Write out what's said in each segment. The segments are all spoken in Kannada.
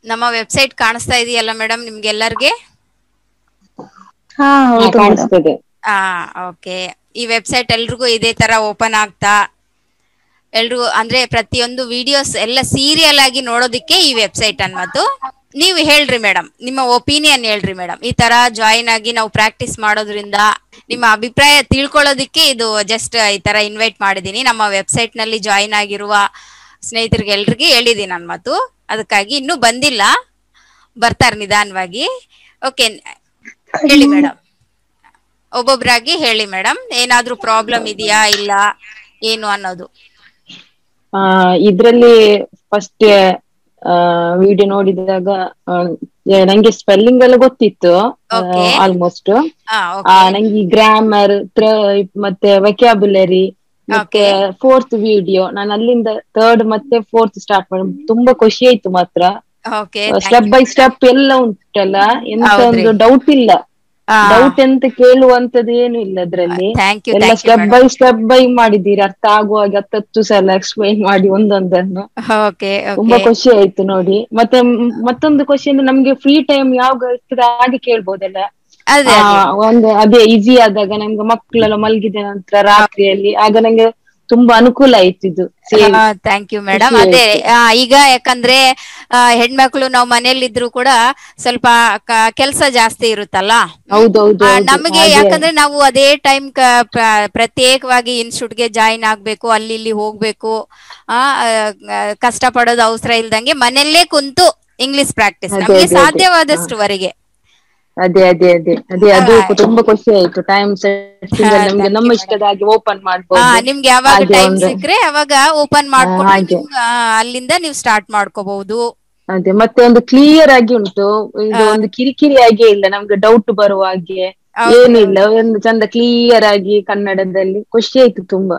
ನಮ್ಮ ವೆಬ್ಸೈಟ್ ಕಾಣಿಸ್ತಾ ಇದೆಯಲ್ಲ ಮೇಡಮ್ ನಿಮ್ಗೆಲ್ಲರಿಗೆ? ಹಾ ಹೌದು ಕಾಣಿಸ್ತದೆ. ಹಾ ಓಕೆ. ಈ ವೆಬ್ಸೈಟ್ ಎಲ್ರಿಗೂ ಇದೇ ತರ ಓಪನ್ ಆಗ್ತಾ ಎಲ್ರಿಗೂ ಅಂದ್ರೆ ಪ್ರತಿಯೊಂದು ವಿಡಿಯೋಸ್ ಎಲ್ಲ ಸೀರಿಯಲ್ ಆಗಿ ನೋಡೋದಿಕ್ಕೆ ಈ ವೆಬ್ಸೈಟ್ ಅನ್ಮತ್ತು. ನೀವು ಹೇಳ್ರಿ ಮೇಡಮ್, ನಿಮ್ಮ ಒಪಿನಿಯನ್ ಹೇಳ್ರಿ ಮೇಡಮ್. ಈ ತರ ಜಾಯಿನ್ ಆಗಿ ನಾವು ಪ್ರಾಕ್ಟೀಸ್ ಮಾಡೋದ್ರಿಂದ ನಿಮ್ಮ ಅಭಿಪ್ರಾಯ ತಿಳ್ಕೊಳ್ಳೋದಿಕ್ಕೆ ಇದು ಜಸ್ಟ್ ಈ ತರ ಇನ್ವೈಟ್ ಮಾಡಿದೀನಿ. ನಮ್ಮ ವೆಬ್ಸೈಟ್ ನಲ್ಲಿ ಜಾಯಿನ್ ಆಗಿರುವ ಸ್ನೇಹಿತರಿಗೆ ಎಲ್ರಿಗೆ ಹೇಳಿದೀನಿ ನನ್ನ ಮಾತು. ಅದಕ್ಕಾಗಿ ಇನ್ನೂ ಬಂದಿಲ್ಲ, ಬರ್ತಾರೆ ನಿಧಾನವಾಗಿ. ಓಕೆ, ಹೇಳಿ ಮೇಡಮ್, ಒಬ್ಬೊಬ್ರಾಗಿ ಹೇಳಿ ಮೇಡಮ್. ಏನಾದ್ರೂ ಪ್ರಾಬ್ಲಮ್ ಇದೆಯಾ ಇಲ್ಲ ಏನು ಅನ್ನೋದು. ಇದ್ರಲ್ಲಿ ಫಸ್ಟ್ ವಿಡಿಯೋ ನೋಡಿದಾಗ ನಂಗೆ ಸ್ಪೆಲ್ಲಿಂಗ್ ಎಲ್ಲ ಗೊತ್ತಿತ್ತು ಆಲ್ಮೋಸ್ಟ್. ನಂಗೆ ಗ್ರಾಮರ್ ಮತ್ತೆ ವೊಕ್ಯಾಬ್ಯುಲರಿ ಮತ್ತೆ ಫೋರ್ತ್ ವಿಡಿಯೋ ನಾನು ಅಲ್ಲಿಂದ ಥರ್ಡ್ ಮತ್ತೆ ಫೋರ್ತ್ ಸ್ಟಾರ್ಟ್ ಮಾಡಿ ತುಂಬಾ ಖುಷಿ ಆಯ್ತು ಮಾತ್ರ. ಸ್ಟೆಪ್ ಬೈ ಸ್ಟೆಪ್ ಎಲ್ಲ ಉಂಟಲ್ಲ, ಎಂತ ಒಂದು ಡೌಟ್ ಇಲ್ಲ. ಡೌಟ್ ಎಂತ ಕೇಳುವಂತದ್ದು ಏನು ಇಲ್ಲ ಅದ್ರಲ್ಲಿ. ಎಲ್ಲ ಸ್ಟೆಪ್ ಬೈ ಮಾಡಿದ್ದೀರಿ, ಅರ್ಥ ಆಗುವಾಗ 10 ಸಲ ಎಕ್ಸ್ಪ್ಲೈನ್ ಮಾಡಿ ಒಂದೊಂದನ್ನು. ತುಂಬಾ ಖುಷಿ ಆಯ್ತು ನೋಡಿ. ಮತ್ತೆ ಮತ್ತೊಂದು ಖುಷಿ ಅಂದ್ರೆ ನಮ್ಗೆ ಫ್ರೀ ಟೈಮ್ ಯಾವಾಗ ಇರ್ತದೆ ಹಾಗೆ ಕೇಳ್ಬೋದಲ್ಲ. ಒಂದು ಅದೇ ಈಸಿ ಆದಾಗ ನಮ್ಗೆ ಮಕ್ಕಳೆಲ್ಲ ಮಲಗಿದ ನಂತರ ರಾತ್ರಿಯಲ್ಲಿ ಆಗ ನಂಗೆ ತುಂಬಾ ಅನುಕೂಲ ಆಯ್ತು ಇದು. Thank you madam. ಅದೇ ಈಗ ಯಾಕಂದ್ರೆ ಹೆಣ್ಮಕ್ಳು ನಾವು ಮನೇಲಿ ಇದ್ರು ಕೂಡ ಸ್ವಲ್ಪ ಕೆಲ್ಸ ಜಾಸ್ತಿ ಇರುತ್ತಲ್ಲ ನಮಗೆ. ಯಾಕಂದ್ರೆ ನಾವು ಅದೇ ಟೈಮ್ ಪ್ರತ್ಯೇಕವಾಗಿ ಇನ್ಸ್ಟಿಟ್ಯೂಟ್ಗೆ ಜಾಯಿನ್ ಆಗ್ಬೇಕು, ಅಲ್ಲಿ ಇಲ್ಲಿ ಹೋಗ್ಬೇಕು, ಕಷ್ಟ ಪಡೋದು ಅವಸರ ಇಲ್ದಂಗೆ ಮನೆಯಲ್ಲೇ ಕುಂತು ಇಂಗ್ಲಿಷ್ ಪ್ರಾಕ್ಟೀಸ್ ನಮ್ಗೆ ಸಾಧ್ಯವಾದಷ್ಟುವರೆಗೆ. ಅದೇ ಅದೇ ಅದೇ ಅದೇ ಅದು ತುಂಬಾ ಖುಷಿ ಆಯ್ತು. ಟೈಮ್ ನಮ್ಗೆ ನಮ್ಮ ಇಷ್ಟದ ಹಾಗೆ ಓಪನ್ ಮಾಡ್ಬೋದು. ನಿಮ್ಗೆ ಯಾವಾಗ ಟೈಮ್ ಸಿಕ್ಕ್ರೆ ಅವಾಗ ಓಪನ್ ಮಾಡ್ಕೊಂಡು ಅಲ್ಲಿಂದ ನೀವು ಸ್ಟಾರ್ಟ್ ಮಾಡ್ಕೋಬಹುದು. ಅದೇ ಮತ್ತೆ ಒಂದು ಕ್ಲಿಯರ್ ಆಗಿ ಉಂಟು, ಇದು ಒಂದು ಕಿರಿಕಿರಿ ಆಗಿ ಇಲ್ಲ, ನಮ್ಗೆ ಡೌಟ್ ಬರುವ ಹಾಗೆ ಏನಿಲ್ಲ. ಒಂದು ಚಂದ ಕ್ಲಿಯರ್ ಆಗಿ ಕನ್ನಡದಲ್ಲಿ ಖುಷಿ ಆಯ್ತು ತುಂಬಾ.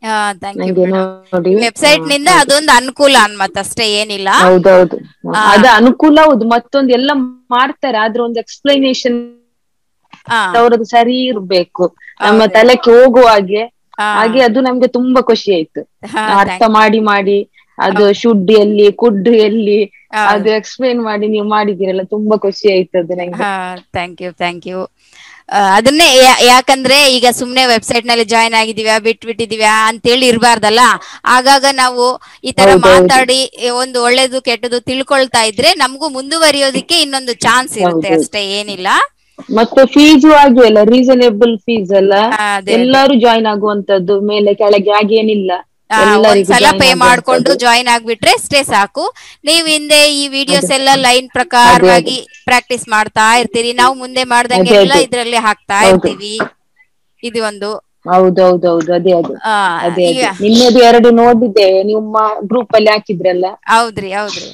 ವೆಬ್ಸೈಟ್ ನಿಂದ ಅದೊಂದು ಅನುಕೂಲ ಅಷ್ಟೇ, ಏನಿಲ್ಲ. ಹೌದೌದು, ಅದ ಅನುಕೂಲ ಹೌದು. ಮತ್ತೊಂದು ಎಲ್ಲ ಮಾಡ್ತಾರೆ, ಆದ್ರೆ ಒಂದು ಎಕ್ಸ್ಪ್ಲನೇಷನ್ ಅವರದ್ದು ಸರಿ ಇರ್ಬೇಕು ನಮ್ಮ ತಲೆಗೆ ಹೋಗುವ ಹಾಗೆ. ಹಾಗೆ ಅದು ನಮ್ಗೆ ತುಂಬಾ ಖುಷಿ ಆಯ್ತು. ಅರ್ಥ ಮಾಡಿ ಮಾಡಿ ಅದು ಶುಡ್ ಎಲ್ಲಿ ಕುಡ್ ಎಲ್ಲಿ ಅದು ಎಕ್ಸ್ಪ್ಲೈನ್ ಮಾಡಿ ನೀವು ಮಾಡಿದಿರಲ್ಲ, ತುಂಬಾ ಖುಷಿ ಆಯ್ತು ಅದು ನಂಗೆ. Thank you. ಅದನ್ನೇ ಯಾಕಂದ್ರೆ ಈಗ ಸುಮ್ನೆ ವೆಬ್ಸೈಟ್ ನಲ್ಲಿ ಜಾಯಿನ್ ಆಗಿದೀವ್ಯಾ ಬಿಟ್ಬಿಟ್ಟಿದೀವ್ಯಾ ಅಂತೇಳಿ ಇರಬಾರ್ದಲ್ಲ. ಆಗಾಗ ನಾವು ಈ ತರ ಮಾತಾಡಿ ಒಂದು ಒಳ್ಳೇದು ಕೆಟ್ಟದು ತಿಳ್ಕೊಳ್ತಾ ಇದ್ರೆ ನಮಗೂ ಮುಂದುವರಿಯೋದಿಕ್ಕೆ ಇನ್ನೊಂದು ಚಾನ್ಸ್ ಇರುತ್ತೆ ಅಷ್ಟೇ, ಏನಿಲ್ಲ. ಮತ್ತೆ ಫೀಸು ಹಾಗೆ ಅಲ್ಲ, ರೀಸನೇಬಲ್ ಫೀಸ್ ಅಲ್ಲ, ಎಲ್ಲರೂ ಜಾಯಿನ್ ಆಗುವಂತದ್ದು, ಮೇಲೆ ಕೆಳಗೆ ಹಾಗೇನಿಲ್ಲ. ಒಂದ್ಸಲ ಪೇ ಮಾಡ್ಕೊಂಡು ಜಾಯಿನ್ ಆಗ್ಬಿಟ್ರೆ ಅಷ್ಟೇ ಸಾಕು. ನೀವ್ ಹಿಂದೆ ಈ ವಿಡಿಯೋಸ್ ಎಲ್ಲ ಲೈನ್ ಪ್ರಕಾರವಾಗಿ ಪ್ರಾಕ್ಟೀಸ್ ಮಾಡ್ತಾ ಇರ್ತೀರಿ, ನಾವು ಮುಂದೆ ಮಾಡ್ದಂಗೆಲ್ಲ ಇದ್ರಲ್ಲಿ ಹಾಕ್ತಾ ಇರ್ತೀವಿ. ಇದು ಒಂದು ಹೌದೌದೌದು, ಅದೇ ಅದೇ ಅದೇ ಅದೇ ನಿಮ್ಮದು 2 ನೋಡಿದ್ದೇವೆ, ನಿಮ್ಮ ಗ್ರೂಪ್ ಅಲ್ಲಿ ಹಾಕಿದ್ರಲ್ಲ. ಹೌದ್ರಿ.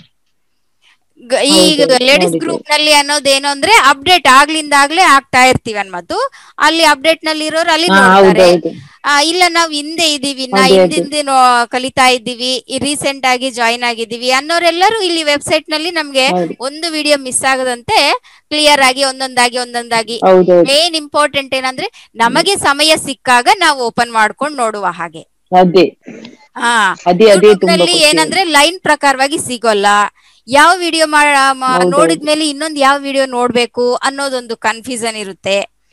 ಈ ಲೇಡೀಸ್ ಗ್ರೂಪ್ ನಲ್ಲಿ ಅನ್ನೋದೇನು ಅಂದ್ರೆ ಅಪ್ಡೇಟ್ ಆಗ್ಲಿಂದಾಗ್ಲೇ ಆಗ್ತಾ ಇರ್ತೀವಿ ಅನ್ಮತ್ತು. ಅಲ್ಲಿ ಅಪ್ಡೇಟ್ ನಲ್ಲಿ ಇರೋರು ಅಲ್ಲಿ ನೋಡ್ತಾರೆ. ಇಲ್ಲ ನಾವ್ ಹಿಂದೆ ಇದೀವಿ, ಹಿಂದಿಂದೇನು ಕಲಿತಾ ಇದ್ದೀವಿ, ರೀಸೆಂಟ್ ಆಗಿ ಜಾಯಿನ್ ಆಗಿದ್ದೀವಿ ಅನ್ನೋರೆಲ್ಲರೂ ಇಲ್ಲಿ ವೆಬ್ಸೈಟ್ ನಲ್ಲಿ ನಮ್ಗೆ ಒಂದು ವಿಡಿಯೋ ಮಿಸ್ ಆಗದಂತೆ ಕ್ಲಿಯರ್ ಆಗಿ ಒಂದೊಂದಾಗಿ ಮೇನ್ ಇಂಪಾರ್ಟೆಂಟ್ ಏನಂದ್ರೆ ನಮಗೆ ಸಮಯ ಸಿಕ್ಕಾಗ ನಾವು ಓಪನ್ ಮಾಡ್ಕೊಂಡು ನೋಡುವ ಹಾಗೆ. ಯೂಟ್ಯೂಬ್ ನಲ್ಲಿ ಏನಂದ್ರೆ ಲೈನ್ ಪ್ರಕಾರವಾಗಿ ಸಿಗೋಲ್ಲ. ಯಾವ ವಿಡಿಯೋ ನೋಡಿದ್ಮೇಲೆ ಇನ್ನೊಂದು ಯಾವ ವಿಡಿಯೋ ನೋಡ್ಬೇಕು ಅನ್ನೋದೊಂದು ಕನ್ಫ್ಯೂಷನ್ ಇರುತ್ತೆ.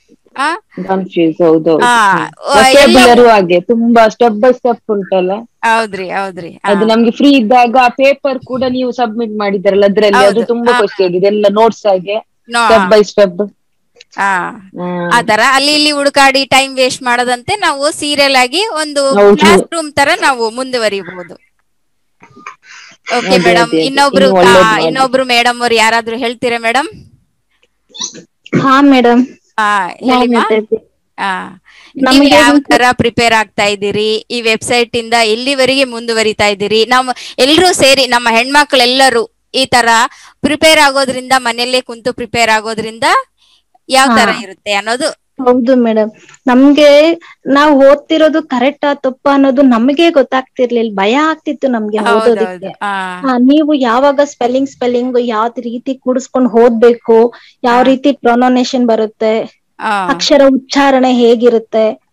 ಹಾಗೆ ತುಂಬಾ ಸ್ಟೆಪ್ ಬೈ ಸ್ಟೆಪ್ ಉಂಟಲ್ಲ. ಹೌದ್ರಿ. ಅದು ನಮ್ಗೆ ಫ್ರೀ ಇದ್ದಾಗ ಪೇಪರ್ ಕೂಡ ನೀವು ಸಬ್ಮಿಟ್ ಮಾಡಿದಾರಲ್ಲ, ಅದ್ರಲ್ಲಿ ಅದು ತುಂಬಾ ಖುಷಿ ಆಗಿದೆ. ಎಲ್ಲ ನೋಟ್ಸ್ ಆಗಿ ಸ್ಟೆಪ್ ಬೈ ಸ್ಟೆಪ್ ಆತರ ಅಲ್ಲಿ ಇಲ್ಲಿ ಹುಡುಕಾಡಿ ಟೈಮ್ ವೇಸ್ಟ್ ಮಾಡದಂತೆ ನಾವು ಸೀರಿಯಲ್ ಆಗಿ ಒಂದು ಕ್ಲಾಸ್ ರೂಮ್ ತರ ನಾವು ಮುಂದುವರಿಬಹುದು. ಓಕೆ ಮೇಡಮ್, ಇನ್ನೊಬ್ರು ಮೇಡಮ್ ಅವ್ರು ಯಾರಾದ್ರೂ ಹೇಳ್ತೀರಾ ಮೇಡಮ್? ಹಾ ಮೇಡಮ್, ನೀವು ಯಾವ ತರ ಪ್ರಿಪೇರ್ ಆಗ್ತಾ ಇದ್ದೀರಿ? ಈ ವೆಬ್ಸೈಟ್ ಇಂದ ಎಲ್ಲಿವರೆಗೆ ಮುಂದುವರಿತಾ ಇದ್ದೀರಿ? ನಾವು ಎಲ್ರೂ ಸೇರಿ ನಮ್ಮ ಹೆಣ್ಮಕ್ಳೆಲ್ಲರೂ ಈ ತರ ಪ್ರಿಪೇರ್ ಆಗೋದ್ರಿಂದ, ಮನೆಯಲ್ಲೇ ಕುಂತು ಪ್ರಿಪೇರ್ ಆಗೋದ್ರಿಂದ ಯಾವ ತರ ಇರುತ್ತೆ ಅನ್ನೋದು. ಹೌದು ಮೇಡಮ್, ನಮ್ಗೆ ನಾವು ಓದ್ತಿರೋದು ಕರೆಕ್ಟಾ ತಪ್ಪಾ ಅನ್ನೋದು ನಮಗೆ ಗೊತ್ತಾಗ್ತಿರ್ಲಿಲ್ಲ, ಭಯ ಆಗ್ತಿತ್ತು ನಮ್ಗೆ ಓದೋದಕ್ಕೆ. ನೀವು ಯಾವಾಗ ಸ್ಪೆಲ್ಲಿಂಗ್ ಯಾವ ರೀತಿ ಕೂಡಿಸ್ಕೊಂಡು ಓದ್ಬೇಕು, ಯಾವ ರೀತಿ ಪ್ರೊನೌನ್ಸಿಯೇಷನ್ ಬರುತ್ತೆ, ಅಕ್ಷರ ಉಚ್ಚಾರಣೆ ಹೇಗಿರುತ್ತೆ,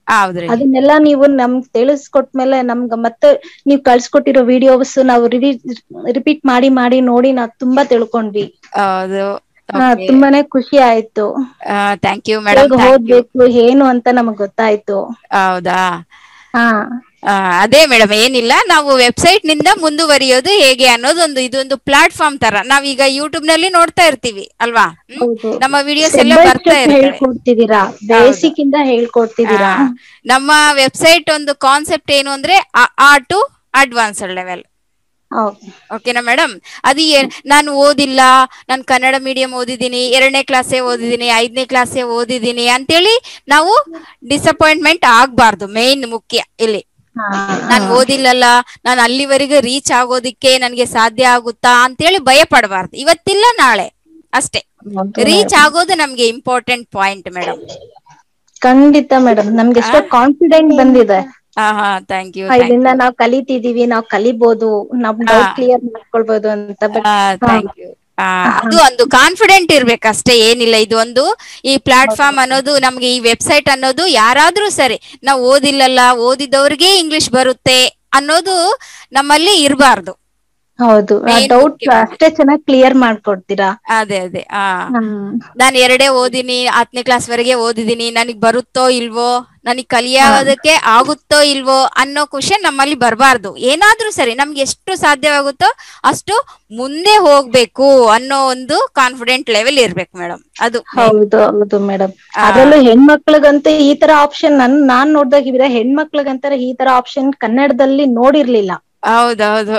ಹೌದ್ರಿ. ಅದನ್ನೆಲ್ಲಾ ನೀವು ನಮ್ಗ್ ತಿಳಿಸ್ಕೊಟ್ಮೇಲೆ ನಮ್ಗ ಮತ್ತೆ ನೀವ್ ಕಳ್ಸಿಕೊಟ್ಟಿರೋ ವಿಡಿಯೋಸ್ ನಾವು ರಿಪೀಟ್ ಮಾಡಿ ಮಾಡಿ ನೋಡಿ ನಾವ್ ತುಂಬಾ ತಿಳ್ಕೊಂಡ್ವಿ. ಹೌದು. ತುಂಬಾನೇ ಖುಷಿ ಆಯ್ತು. ಥ್ಯಾಂಕ್ ಯು ಮೇಡಮ್, ಹೇಗ್ ಥ್ಯಾಂಕ್ ಯು. ಓದ್ಬೇಕು ಏನು ಅಂತ ನಮಗ್ ಗೊತ್ತಾಯ್ತು. ಹೌದಾ. ಹಾ ಅದೇ ಮೇಡಮ್, ಏನಿಲ್ಲ, ನಾವು ವೆಬ್ಸೈಟ್ ನಿಂದ ಮುಂದುವರಿಯೋದು ಹೇಗೆ ಅನ್ನೋದೊಂದು ಇದೊಂದು ಪ್ಲಾಟ್ಫಾರ್ಮ್ ತರ. ನಾವೀಗ ಯೂಟ್ಯೂಬ್ ನಲ್ಲಿ ನೋಡ್ತಾ ಇರ್ತೀವಿ ಅಲ್ವಾ, ಹೌದು. ನಮ್ಮ ವಿಡಿಯೋಸ್ ಸ್ಟೆಪ್ ಎಲ್ಲ ಬೈ ಬರ್ತಾ ಸ್ಟೆಪ್ ಇರ್ತವೆ. ಹೇಳ್ಕೊಡ್ತಿದೀರಾ, ಹೌದು. ಬೇಸಿಕ್ ಇಂದ ಹೇಳ್ಕೊಡ್ತಿದೀರಾ. ನಮ್ಮ ವೆಬ್ಸೈಟ್ ಒಂದು ಕಾನ್ಸೆಪ್ಟ್ ಏನು ಅಂದ್ರೆ ಆ ಟು ಅಡ್ವಾನ್ಸ್ಡ್ ಲೆವೆಲ್. ಓಕೆನಾ ಮೇಡಮ್? ಅದು ನಾನು ಓದಿಲ್ಲ, ನಾನು ಕನ್ನಡ ಮೀಡಿಯಂ ಓದಿದ್ದೀನಿ, 2ನೇ ಕ್ಲಾಸೇ ಓದಿದ್ದೀನಿ, 5ನೇ ಕ್ಲಾಸೇ ಓದಿದ್ದೀನಿ ಅಂತೇಳಿ ನಾವು ಡಿಸಪಾಯಿಂಟ್ಮೆಂಟ್ ಆಗ್ಬಾರ್ದು. ಮೇನ್ ಮುಖ್ಯ ಇಲ್ಲಿ, ನಾನು ಓದಿಲ್ಲಲ್ಲ, ನಾನು ಅಲ್ಲಿವರೆಗೆ ರೀಚ್ ಆಗೋದಿಕ್ಕೆ ನನ್ಗೆ ಸಾಧ್ಯ ಆಗುತ್ತಾ ಅಂತೇಳಿ ಭಯ ಪಡಬಾರ್ದು. ಇವತ್ತಿಲ್ಲ ನಾಳೆ ಅಷ್ಟೇ, ರೀಚ್ ಆಗೋದು ನಮ್ಗೆ ಇಂಪಾರ್ಟೆಂಟ್ ಪಾಯಿಂಟ್ ಮೇಡಮ್. ಖಂಡಿತ ಮೇಡಮ್, ನಮ್ಗೆ ಎಷ್ಟೋ ಕಾನ್ಫಿಡೆಂಟ್ ಬಂದಿದೆ. Thank you. ಇದರಿಂದ ನಾವ್ ಕಲಿತಿದೀವಿ, ನಾವ್ ಕಲಿಬಹುದು, ನಮ್ ಡೌಟ್ ಕ್ಲಿಯರ್ ಮಾಡ್ಕೊಳ್ಬಹುದು ಅಂತ. Thank you. ಅದು ಒಂದು ಕಾನ್ಫಿಡೆಂಟ್ ಇರ್ಬೇಕಷ್ಟೇ, ಏನಿಲ್ಲ. ಇದು ಒಂದು, ಈ ಪ್ಲಾಟ್ಫಾರ್ಮ್ ಅನ್ನೋದು, ನಮ್ಗೆ ಈ ವೆಬ್ಸೈಟ್ ಅನ್ನೋದು, ಯಾರಾದ್ರೂ ಸರಿ, ನಾವು ಓದಿಲ್ಲಲ್ಲ, ಓದಿದವ್ರಿಗೆ ಇಂಗ್ಲಿಷ್ ಬರುತ್ತೆ ಅನ್ನೋದು ನಮ್ಮಲ್ಲಿ ಇರಬಾರ್ದು. ಹೌದು, ಡೌಟ್ ಅಷ್ಟೇ ಚೆನ್ನಾಗಿ ಕ್ಲಿಯರ್ ಮಾಡ್ಕೊಡ್ತೀರಾ. ಅದೇ ನಾನು 2 ಓದಿನಿ, 10ನೇ ಕ್ಲಾಸ್ ವರೆಗೆ ಓದಿದೀನಿ, ನನಗ್ ಬರುತ್ತೋ ಇಲ್ವೋ, ನನಗ್ ಕಲಿಯೋದಕ್ಕೆ ಆಗುತ್ತೋ ಇಲ್ವೋ ಅನ್ನೋ ಕ್ವಶನ್ ನಮ್ಮಲ್ಲಿ ಬರಬಾರ್ದು. ಏನಾದ್ರೂ ಸರಿ, ನಮ್ಗೆ ಎಷ್ಟು ಸಾಧ್ಯವಾಗುತ್ತೋ ಅಷ್ಟು ಮುಂದೆ ಹೋಗ್ಬೇಕು ಅನ್ನೋ ಒಂದು ಕಾನ್ಫಿಡೆಂಟ್ ಲೆವೆಲ್ ಇರ್ಬೇಕು ಮೇಡಮ್. ಅದು ಹೌದು ಹೌದು ಮೇಡಮ್. ಅದ್ರಲ್ಲೂ ಹೆಣ್ಮಕ್ಳಿಗಂತ ಈ ತರ ಆಪ್ಷನ್ ನಾನ್ ನೋಡ್ದಾಗಿದ್ರೆ ಹೆಣ್ಮಕ್ಳಿಗಂತ ಈ ತರ ಆಪ್ಷನ್ ಕನ್ನಡದಲ್ಲಿ ನೋಡಿರ್ಲಿಲ್ಲ. ಹೌದೌದು.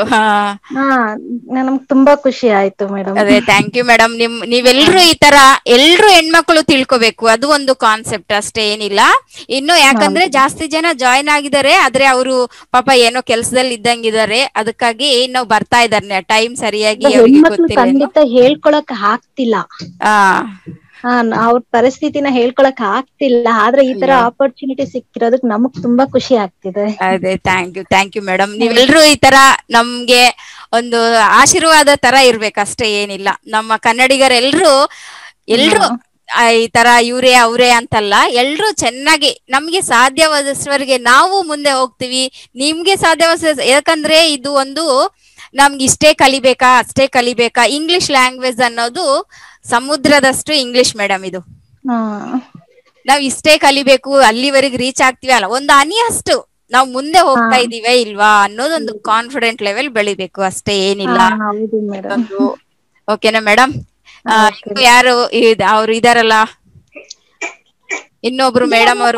ನಮ್ಗೆ ತುಂಬಾ ಖುಷಿ ಆಯ್ತು ಮೇಡಮ್. ಅದೇ ಥ್ಯಾಂಕ್ ಯು ಮೇಡಮ್. ನೀವೆಲ್ರು ಈ ತರ ಎಲ್ರು ಹೆಣ್ಮಕ್ಳು ತಿಳ್ಕೊಬೇಕು, ಅದು ಒಂದು ಕಾನ್ಸೆಪ್ಟ್ ಅಷ್ಟೇ, ಏನಿಲ್ಲ. ಇನ್ನು ಯಾಕಂದ್ರೆ ಜಾಸ್ತಿ ಜನ ಜಾಯಿನ್ ಆಗಿದ್ದಾರೆ, ಆದ್ರೆ ಅವರು ಪಾಪ ಏನೋ ಕೆಲ್ಸದಲ್ಲಿ ಇದ್ದಂಗಿದ್ದಾರೆ, ಅದಕ್ಕಾಗಿ ನಾವು ಬರ್ತಾ ಇದಾರೆ, ಟೈಮ್ ಸರಿಯಾಗಿ ಅವ್ರಿಗೆ ಗೊತ್ತಿಲ್ಲ, ಖಂಡಿತ ಹೇಳ್ಕೊಳಕ್ ಆಗ್ತಿಲ್ಲ. ಅವ್ರ ಪರಿಸ್ಥಿತಿನ ಹೇಳ್ಕೊಳಕ್ ಆಗ್ತಿಲ್ಲ, ಆದ್ರೆ ಈ ತರ ಆಪರ್ಚುನಿಟಿ ಸಿಕ್ಕಿರೋದಕ್ ನಮಗ್ ತುಂಬಾ ಖುಷಿ ಆಗ್ತಿದೆ. ಅದೇ ಥ್ಯಾಂಕ್ ಯು ಮೇಡಮ್. ನೀವೆಲ್ರು ಈ ತರ ನಮ್ಗೆ ಒಂದು ಆಶೀರ್ವಾದ ತರ ಇರ್ಬೇಕಷ್ಟೇ, ಏನಿಲ್ಲ. ನಮ್ಮ ಕನ್ನಡಿಗರೆಲ್ರು ಈ ತರ ಇವ್ರೇ ಅವ್ರೇ ಅಂತಲ್ಲ, ಎಲ್ರು ಚೆನ್ನಾಗಿ ನಮ್ಗೆ ಸಾಧ್ಯವಾದಷ್ಟವರೆಗೆ ನಾವು ಮುಂದೆ ಹೋಗ್ತೀವಿ. ನಿಮ್ಗೆ ಸಾಧ್ಯವಾದ, ಯಾಕಂದ್ರೆ ಇದು ಒಂದು ನಮ್ಗೆ ಇಷ್ಟೇ ಕಲಿಬೇಕಾ ಅಷ್ಟೇ ಕಲಿಬೇಕಾ, ಇಂಗ್ಲಿಷ್ ಲ್ಯಾಂಗ್ವೇಜ್ ಅನ್ನೋದು ಸಮುದ್ರದಷ್ಟು ಇಂಗ್ಲಿಷ್ ಮೇಡಮ್. ಇದು ನಾವ್ ಇಷ್ಟೇ ಕಲಿಬೇಕು, ಅಲ್ಲಿವರೆಗೆ ರೀಚ್ ಆಗ್ತೀವಿ ಅಲ್ಲ, ಒಂದು ಹನಿ ಅಷ್ಟು ನಾವ್ ಮುಂದೆ ಹೋಗ್ತಾ ಇದೀವ ಇಲ್ವಾ ಅನ್ನೋದೊಂದು ಕಾನ್ಫಿಡೆಂಟ್ ಲೆವೆಲ್ ಬೆಳಿಬೇಕು ಅಷ್ಟೇ, ಏನಿಲ್ಲ. ಓಕೆನಾ ಮೇಡಮ್? ಯಾರು ಅವ್ರು ಇದಾರಲ್ಲ, ಇನ್ನೊಬ್ರು ಮೇಡಮ್ ಅವರು.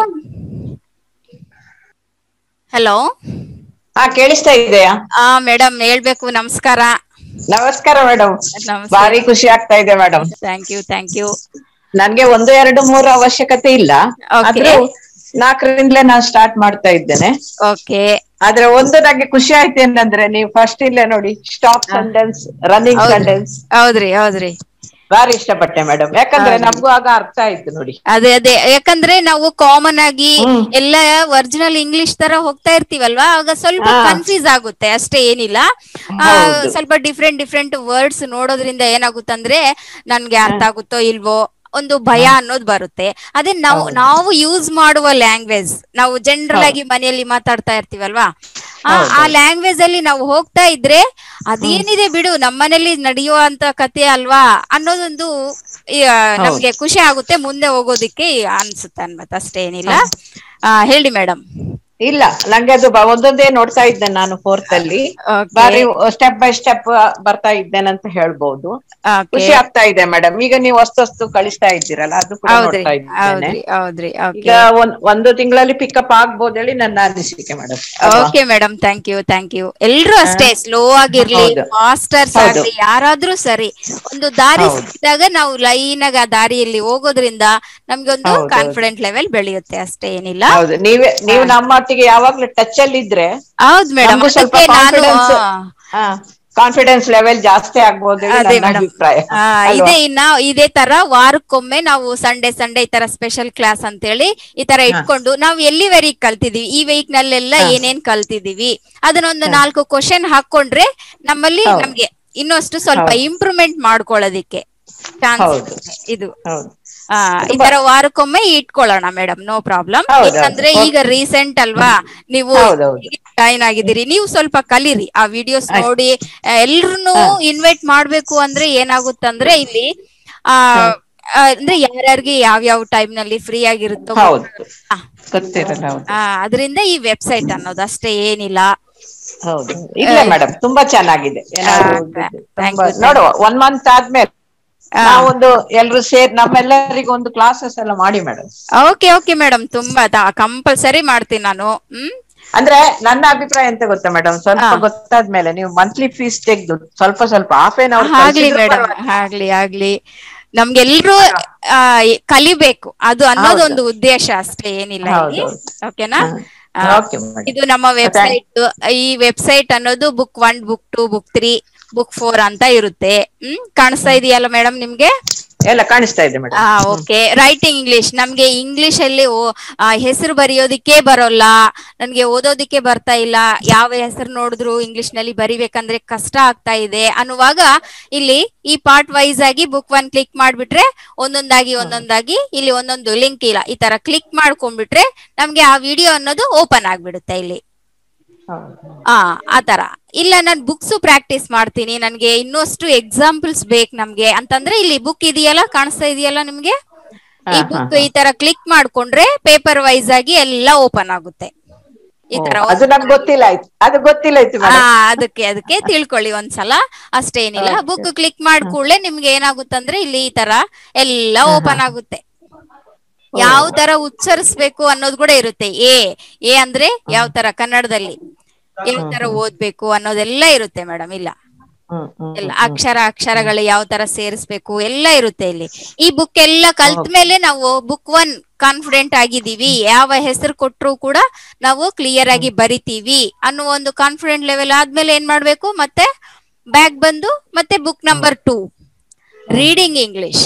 ಹಲೋ, ಕೇಳಿಸ್ತಾ ಇದೆಯಾ? ಮೇಡಮ್ ಹೇಳ್ಬೇಕು. ನಮಸ್ಕಾರ. ನಮಸ್ಕಾರ ಮೇಡಮ್, ಭಾರಿ ಖುಷಿ ಆಗ್ತಾ ಇದೆ ಮೇಡಮ್. Thank you. ನನ್ಗೆ 1, 2, 3 ಅವಶ್ಯಕತೆ ಇಲ್ಲ, ಆದ್ರೂ 4ರಿಂದಲೇ ನಾನು ಸ್ಟಾರ್ಟ್ ಮಾಡ್ತಾ ಇದ್ದೇನೆ. ಆದ್ರೆ ಒಂದು ನಂಗೆ ಖುಷಿ ಆಯ್ತು ಏನಂದ್ರೆ, ನೀವು ಫಸ್ಟ್ ಇಲ್ಲೇ ನೋಡಿ, ಸ್ಟಾಪ್ ಸೆಂಟೆನ್ಸ್, ರನ್ನಿಂಗ್ ಸೆಂಟೆನ್ಸ್. ಹೌದ್ರಿ. ಭಾರಿ ಇಷ್ಟಪಟ್ಟೆ ಮೇಡಮ್, ಯಾಕಂದ್ರೆ ನಮಗೂ ಆಗ ಅರ್ಥ ಆಯ್ತು ನೋಡಿ. ಅದೇ ಯಾಕಂದ್ರೆ ನಾವು ಕಾಮನ್ ಆಗಿ ಎಲ್ಲ ಒರಿಜಿನಲ್ ಇಂಗ್ಲಿಷ್ ತರ ಹೋಗ್ತಾ ಇರ್ತೀವಲ್ವಾ, ಆಗ ಸ್ವಲ್ಪ ಕನ್ಫ್ಯೂಸ್ ಆಗುತ್ತೆ ಅಷ್ಟೇ, ಏನಿಲ್ಲ. ಸ್ವಲ್ಪ ಡಿಫ್ರೆಂಟ್ ವರ್ಡ್ಸ್ ನೋಡೋದ್ರಿಂದ ಏನಾಗುತ್ತಂದ್ರೆ ನನ್ಗೆ ಅರ್ಥ ಆಗುತ್ತೋ ಇಲ್ವೋ ಒಂದು ಭಯ ಅನ್ನೋದು ಬರುತ್ತೆ. ಅದೇ ನಾವು ಯೂಸ್ ಮಾಡುವ ಲ್ಯಾಂಗ್ವೇಜ್, ನಾವು ಜನರಲ್ ಆಗಿ ಮನೆಯಲ್ಲಿ ಮಾತಾಡ್ತಾ ಇರ್ತೀವಲ್ವಾ, ಆ ಲ್ಯಾಂಗ್ವೇಜ್ ಅಲ್ಲಿ ನಾವು ಹೋಗ್ತಾ ಇದ್ರೆ ಅದೇನಿದೆ ಬಿಡು, ನಮ್ಮನೇಲಿ ನಡೆಯುವಂತ ಕತೆ ಅಲ್ವಾ ಅನ್ನೋದೊಂದು ನಮ್ಗೆ ಖುಷಿ ಆಗುತ್ತೆ, ಮುಂದೆ ಹೋಗೋದಿಕ್ಕೆ ಅನ್ಸುತ್ತೆ ಅಷ್ಟೇ, ಏನಿಲ್ಲ. ಹೇಳಿ ಮೇಡಮ್. ಇಲ್ಲ, ನಂಗೆ ಅದು ಒಂದೊಂದೇ ನೋಡ್ತಾ ಇದ್ದೇನೆ ನಾನು 4th ಅಲ್ಲಿ, ಬಾರಿ ಸ್ಟೆಪ್ ಬೈ ಸ್ಟೆಪ್ ಬರ್ತಾ ಇದ್ದೇನೆ ಅಂತ ಹೇಳ್ಬಹುದು. ಖುಷಿ ಆಗ್ತಾ ಇದೆ ಮೇಡಮ್. ಈಗ ನೀವು ಹೊಸ್ತು ಕಳಿಸ್ತಾ ಇದ್ದೀರಲ್ಲ, ಅದು ಕೂಡ ನೋಡ್ತಾ ಇದ್ದೇನೆ. ಈಗ 1 ತಿಂಗಳಲ್ಲಿ ಪಿಕಪ್ ಆಗ್ಬೋದು ಹೇಳಿ ನನ್ನ ಅನಿಸಿಕೆ madam. Okay madam, thank you. ಎಲ್ರು ಅಷ್ಟೇ, ಸ್ಲೋ ಆಗಿರ್ಲಿ, ಮಾಸ್ಟರ್ಸ್ ಆಗ್ಲಿ, ಯಾರಾದ್ರೂ ಸರಿ, ಒಂದು ದಾರಿ ಸಿಕ್ಕಿದಾಗ ನಾವು ಲೈನ್ ಆಗಿ ಆ ದಾರಿಯಲ್ಲಿ ಹೋಗೋದ್ರಿಂದ ನಮ್ಗೆ ಒಂದು ಕಾನ್ಫಿಡೆಂಟ್ ಲೆವೆಲ್ ಬೆಳೆಯುತ್ತೆ ಅಷ್ಟೇ, ಏನಿಲ್ಲ. ನೀವು ನಮ್ಮ ಯಾವಾಗ್ಲೂ ಟಚ್ ಅಲ್ಲಿ ಇದ್ರೆ ಹೌದು ಮೇಡಮ್, ಸ್ವಲ್ಪ ಕಾನ್ಫಿಡೆನ್ಸ್ ಲೆವೆಲ್ ಜಾಸ್ತಿ ಆಗ್ಬೋದು ಅಭಿಪ್ರಾಯ. ಇದೇ ತರ ವಾರಕ್ಕೊಮ್ಮೆ ನಾವು ಸಂಡೇ ಈ ತರ ಸ್ಪೆಷಲ್ ಕ್ಲಾಸ್ ಅಂತ ಹೇಳಿ ಈ ತರ ಇಟ್ಕೊಂಡು ನಾವು ಎಲ್ಲಿವರೆಗೆ ಕಲ್ತಿದೀವಿ, ಈ ವೀಕ್ ನಲ್ಲೆಲ್ಲ ಏನೇನ್ ಕಲ್ತಿದೀವಿ ಅದನ್ನೊಂದು 4 ಕ್ವಶನ್ ಹಾಕೊಂಡ್ರೆ ನಮ್ಗೆ ಇನ್ನಷ್ಟು ಸ್ವಲ್ಪ ಇಂಪ್ರೂವ್ಮೆಂಟ್ ಮಾಡ್ಕೊಳ್ಳೋದಿಕ್ಕೆ ಚಾನ್ಸ್ ಇದು. ಈ ತರ ವಾರಕ್ಕೊಮ್ಮೆ ಇಟ್ಕೊಳ್ಳೋಣ ಮೇಡಮ್, ನೋ ಪ್ರಾಬ್ಲಮ್. ಯಾಕಂದ್ರೆ ಈಗ ರೀಸೆಂಟ್ ಅಲ್ವಾ ನೀವು ಜಾಯಿನ್ ಆಗಿದ್ದೀರಿ, ನೀವು ಸ್ವಲ್ಪ ಕಲೀರಿ ಆ ವಿಡಿಯೋಸ್ ನೋಡಿ. ಎಲ್ರು ಇನ್ವೈಟ್ ಮಾಡ್ಬೇಕು ಅಂದ್ರೆ ಏನಾಗುತ್ತಂದ್ರೆ ಇಲ್ಲಿ ಅಂದ್ರೆ ಯಾರ್ಯಾರಿಗೆ ಯಾವ್ಯಾವ ಟೈಮ್ ನಲ್ಲಿ ಫ್ರೀ ಆಗಿರುತ್ತೋ ಅದರಿಂದ ಈ ವೆಬ್ಸೈಟ್ ಅನ್ನೋದು ಅಷ್ಟೇ, ಏನಿಲ್ಲ. ಹೌದು, ಇಲ್ಲ ಮೇಡಮ್ ತುಂಬಾ ಚೆನ್ನಾಗಿದೆ. ನೋಡುವ 1 ಮಂತ್ ಆದ್ಮೇಲೆ ನಾವೊಂದು ಎಲ್ರು ಸೇರಿ ನಮ್ಮೆಲ್ಲರಿಗೂ ಒಂದು ಕ್ಲಾಸಸ್ ಎಲ್ಲ ಮಾಡಿ ಮೇಡಮ್. ಓಕೆ ಓಕೆ ಮೇಡಮ್, ತುಂಬಾ ಕಂಪಲ್ಸರಿ ಮಾಡ್ತೀನಿ ನಾನು. ಅಂದ್ರೆ ನನ್ನ ಅಭಿಪ್ರಾಯ ಎಂತ ಗೊತ್ತಾ ಮೇಡಮ್, ಸ್ವಲ್ಪ ಗೊತ್ತಾದ್ಮೇಲೆ ನೀವು ಮಂತ್ಲಿ ಫೀಸ್ ತೆಗೆದು ಸ್ವಲ್ಪ ಸ್ವಲ್ಪ ½ ಆಗ್ಲಿ ಮೇಡಮ್, ಆಗ್ಲಿ ನಮ್ಗೆಲ್ರು ಕಲಿಬೇಕು ಅದು ಅನ್ನೋದೊಂದು ಉದ್ದೇಶ ಅಷ್ಟೇ, ಏನಿಲ್ಲ. ಓಕೆನಾ? ಇದು ನಮ್ಮ ವೆಬ್ಸೈಟ್. ಈ ವೆಬ್ಸೈಟ್ ಅನ್ನೋದು ಬುಕ್ 1, ಬುಕ್ 2, ಬುಕ್ 3, ಬುಕ್ 4 ಅಂತ ಇರುತ್ತೆ. ಕಾಣಿಸ್ತಾ ಇದೆಯಲ್ಲ ಮೇಡಮ್ ನಿಮ್ಗೆ? ಎಲ್ಲ ಕಾಣಿಸ್ತಾ ಇದೆ ಮೇಡಮ್. ಓಕೆ. ರೈಟಿಂಗ್ ಇಂಗ್ಲಿಷ್, ನಮ್ಗೆ ಇಂಗ್ಲಿಷ್ ಅಲ್ಲಿ ಹೆಸರು ಬರೆಯೋದಿಕ್ಕೆ ಬರೋಲ್ಲ, ನನ್ಗೆ ಓದೋದಿಕ್ಕೆ ಬರ್ತಾ ಇಲ್ಲ, ಯಾವ ಹೆಸರು ನೋಡಿದ್ರು ಇಂಗ್ಲಿಷ್ ನಲ್ಲಿ ಬರಿಬೇಕಂದ್ರೆ ಕಷ್ಟ ಆಗ್ತಾ ಇದೆ ಅನ್ನುವಾಗ ಇಲ್ಲಿ ಈ ಪಾರ್ಟ್ ವೈಸ್ ಆಗಿ ಬುಕ್ 1 ಕ್ಲಿಕ್ ಮಾಡ್ಬಿಟ್ರೆ ಒಂದೊಂದಾಗಿ ಇಲ್ಲಿ ಒಂದೊಂದು ಲಿಂಕ್ ಇಲ್ಲ, ಈ ತರ ಕ್ಲಿಕ್ ಮಾಡ್ಕೊಂಡ್ಬಿಟ್ರೆ ನಮ್ಗೆ ಆ ವಿಡಿಯೋ ಅನ್ನೋದು ಓಪನ್ ಆಗ್ಬಿಡುತ್ತೆ ಇಲ್ಲಿ. ಆತರ ಇಲ್ಲ, ನಾನು ಬುಕ್ಸ್ ಪ್ರಾಕ್ಟೀಸ್ ಮಾಡ್ತೀನಿ, ನನ್ಗೆ ಇನ್ನಷ್ಟು ಎಕ್ಸಾಂಪಲ್ಸ್ ಬೇಕು ನಮ್ಗೆ ಅಂತಂದ್ರೆ ಇಲ್ಲಿ ಬುಕ್ ಇದೆಯಲ್ಲ, ಕಾಣಿಸ್ತಾ ಇದೆಯಲ್ಲ ನಿಮ್ಗೆ? ಈ ಬುಕ್ ಈ ತರ ಕ್ಲಿಕ್ ಮಾಡ್ಕೊಂಡ್ರೆ ಪೇಪರ್ ವೈಸ್ ಆಗಿ ಎಲ್ಲ ಓಪನ್ ಆಗುತ್ತೆ. ಈ ತರ ಅದಕ್ಕೆ ತಿಳ್ಕೊಳ್ಳಿ ಒಂದ್ಸಲ, ಅಷ್ಟೇನಿಲ್ಲ. ಬುಕ್ ಕ್ಲಿಕ್ ಮಾಡ್ಕೊಳ್ಳೆ ನಿಮ್ಗೆ ಏನಾಗುತ್ತಂದ್ರೆ ಇಲ್ಲಿ ಈ ತರ ಎಲ್ಲ ಓಪನ್ ಆಗುತ್ತೆ. ಯಾವ ತರ ಉಚ್ಚರಿಸ್ಬೇಕು ಅನ್ನೋದು ಕೂಡ ಇರುತ್ತೆ. ಎ ಅಂದ್ರೆ ಯಾವ ತರ ಕನ್ನಡದಲ್ಲಿ ಯಾವ ತರ ಓದ್ಬೇಕು ಅನ್ನೋದೆಲ್ಲ ಇರುತ್ತೆ ಮೇಡಮ್. ಇಲ್ಲ ಎಲ್ಲ ಅಕ್ಷರಗಳು ಯಾವ ತರ ಸೇರಿಸ್ಬೇಕು ಎಲ್ಲ ಇರುತ್ತೆ ಇಲ್ಲಿ. ಈ ಬುಕ್ ಎಲ್ಲ ಕಲ್ತ ಮೇಲೆ ನಾವು ಬುಕ್ 1 ಕಾನ್ಫಿಡೆಂಟ್ ಆಗಿದೀವಿ, ಯಾವ ಹೆಸರು ಕೊಟ್ಟರು ಕೂಡ ನಾವು ಕ್ಲಿಯರ್ ಆಗಿ ಬರಿತೀವಿ ಅನ್ನೋ ಒಂದು ಕಾನ್ಫಿಡೆಂಟ್ ಲೆವೆಲ್ ಆದ್ಮೇಲೆ ಏನ್ ಮಾಡ್ಬೇಕು, ಮತ್ತೆ ಬ್ಯಾಕ್ ಬಂದು ಮತ್ತೆ ಬುಕ್ ನಂಬರ್ 2 ರೀಡಿಂಗ್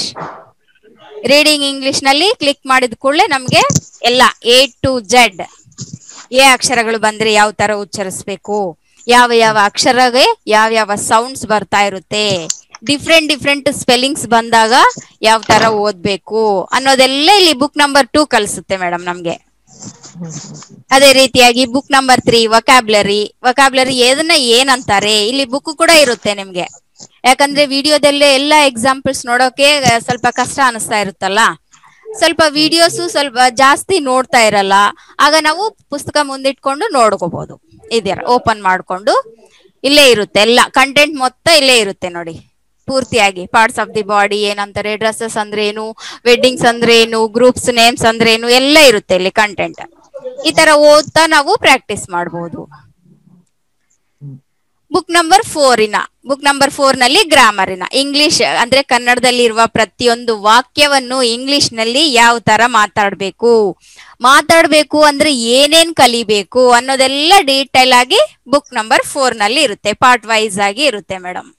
ಇಂಗ್ಲಿಷ್ ನಲ್ಲಿ ಕ್ಲಿಕ್ ಮಾಡಿದ ಕೂಡಲೇ ನಮ್ಗೆ ಎಲ್ಲ A to Z ಅಕ್ಷರಗಳು ಬಂದ್ರೆ ಯಾವ ತರ ಉಚ್ಚರಿಸ್ಬೇಕು, ಯಾವ ಅಕ್ಷರಗೆ ಯಾವ ಸೌಂಡ್ಸ್ ಬರ್ತಾ ಇರುತ್ತೆ, ಡಿಫ್ರೆಂಟ್ ಸ್ಪೆಲ್ಲಿಂಗ್ಸ್ ಬಂದಾಗ ಯಾವ ತರ ಓದ್ಬೇಕು ಅನ್ನೋದೆಲ್ಲ ಇಲ್ಲಿ ಬುಕ್ ನಂಬರ್ 2 ಕಲಿಸುತ್ತೆ ಮೇಡಮ್ ನಮ್ಗೆ. ಅದೇ ರೀತಿಯಾಗಿ ಬುಕ್ ನಂಬರ್ 3 ವೊಕ್ಯಾಬ್ಲರಿ ಏನಂತಾರೆ ಇಲ್ಲಿ ಬುಕ್ ಕೂಡ ಇರುತ್ತೆ ನಿಮ್ಗೆ. ಯಾಕಂದ್ರೆ ವಿಡಿಯೋದಲ್ಲೇ ಎಲ್ಲಾ ಎಕ್ಸಾಂಪಲ್ಸ್ ನೋಡೋಕೆ ಸ್ವಲ್ಪ ಕಷ್ಟ ಅನಿಸ್ತಾ ಇರುತ್ತಲ್ಲ, ಸ್ವಲ್ಪ ವಿಡಿಯೋಸ್ ಸ್ವಲ್ಪ ಜಾಸ್ತಿ ನೋಡ್ತಾ ಇರಲ್ಲ, ಆಗ ನಾವು ಪುಸ್ತಕ ಮುಂದಿಟ್ಕೊಂಡು ನೋಡ್ಕೋಬಹುದು. ಇದರ ಓಪನ್ ಮಾಡ್ಕೊಂಡು ಇಲ್ಲೇ ಇರುತ್ತೆ, ಎಲ್ಲ ಕಂಟೆಂಟ್ ಮೊತ್ತ ಇಲ್ಲೇ ಇರುತ್ತೆ ನೋಡಿ ಪೂರ್ತಿಯಾಗಿ. ಪಾರ್ಟ್ಸ್ ಆಫ್ ದಿ ಬಾಡಿ ಏನಂತಾರೆ, ಡ್ರೆಸ್ಸಸ್ ಅಂದ್ರೆ ಏನು, ವೆಡ್ಡಿಂಗ್ಸ್ ಅಂದ್ರೆ ಏನು, ಗ್ರೂಪ್ಸ್ ನೇಮ್ಸ್ ಅಂದ್ರೆ ಏನು, ಎಲ್ಲ ಇರುತ್ತೆ ಇಲ್ಲಿ ಕಂಟೆಂಟ್. ಈ ತರ ಓದ್ತಾ ನಾವು ಪ್ರಾಕ್ಟೀಸ್ ಮಾಡಬಹುದು. ಬುಕ್ ನಂಬರ್ 4 ನಲ್ಲಿ ಗ್ರಾಮರಿನ ಇಂಗ್ಲಿಷ್ ಅಂದ್ರೆ ಕನ್ನಡದಲ್ಲಿ ಇರುವ ಪ್ರತಿಯೊಂದು ವಾಕ್ಯವನ್ನು ಇಂಗ್ಲಿಷ್ ನಲ್ಲಿ ಯಾವ ತರ ಮಾತಾಡ್ಬೇಕು ಅಂದ್ರೆ ಏನೇನ್ ಕಲಿಬೇಕು ಅನ್ನೋದೆಲ್ಲ ಡೀಟೇಲ್ ಆಗಿ ಬುಕ್ ನಂಬರ್ 4 ನಲ್ಲಿ ಇರುತ್ತೆ, ಪಾರ್ಟ್ ವೈಸ್ ಆಗಿ ಇರುತ್ತೆ ಮೇಡಮ್.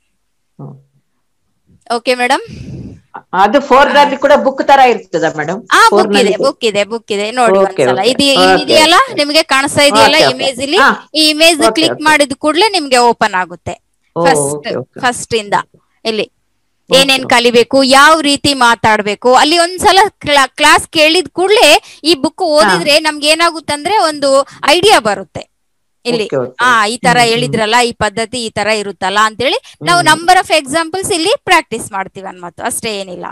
ಓಕೆ ಮೇಡಮ್, ಅದು 4 ನಲ್ಲಿ ಕೂಡ ಬುಕ್ ತರ ಇರ್ತದ ಮೇಡಮ್? ಬುಕ್ ಇದೆ ನೋಡಿ ಒಂದ್ಸಲ. ಇದೆಯಲ್ಲ ನಿಮ್ಗೆ ಕಾಣಿಸ್ತಾ ಇದೆಯಲ್ಲ ಇಮೇಜ್ ಇಲ್ಲಿ, ಈ ಇಮೇಜ್ ಕ್ಲಿಕ್ ಮಾಡಿದ ಕೂಡಲೇ ನಿಮ್ಗೆ ಓಪನ್ ಆಗುತ್ತೆ. ಫಸ್ಟ್ ಇಂದ ಇಲ್ಲಿ ಏನೇನ್ ಕಲಿಬೇಕು, ಯಾವ ರೀತಿ ಮಾತಾಡ್ಬೇಕು, ಅಲ್ಲಿ ಒಂದ್ಸಲ ಕ್ಲಾಸ್ ಕೇಳಿದ ಕೂಡಲೇ ಈ ಬುಕ್ ಓದಿದ್ರೆ ನಮ್ಗೆ ಏನಾಗುತ್ತಂದ್ರೆ ಒಂದು ಐಡಿಯಾ ಬರುತ್ತೆ ಇಲ್ಲಿ. ಈ ತರ ಹೇಳಿದ್ರಲ್ಲ, ಈ ಪದ್ಧತಿ ಈ ತರ ಇರುತ್ತಲ್ಲ ಅಂತೇಳಿ ನಾವು ನಂಬರ್ ಆಫ್ ಎಕ್ಸಾಂಪಲ್ಸ್ ಇಲ್ಲಿ ಪ್ರಾಕ್ಟೀಸ್ ಮಾಡ್ತೀವಿ ಅನ್ಮತ್ತು, ಅಷ್ಟೇ, ಏನಿಲ್ಲ.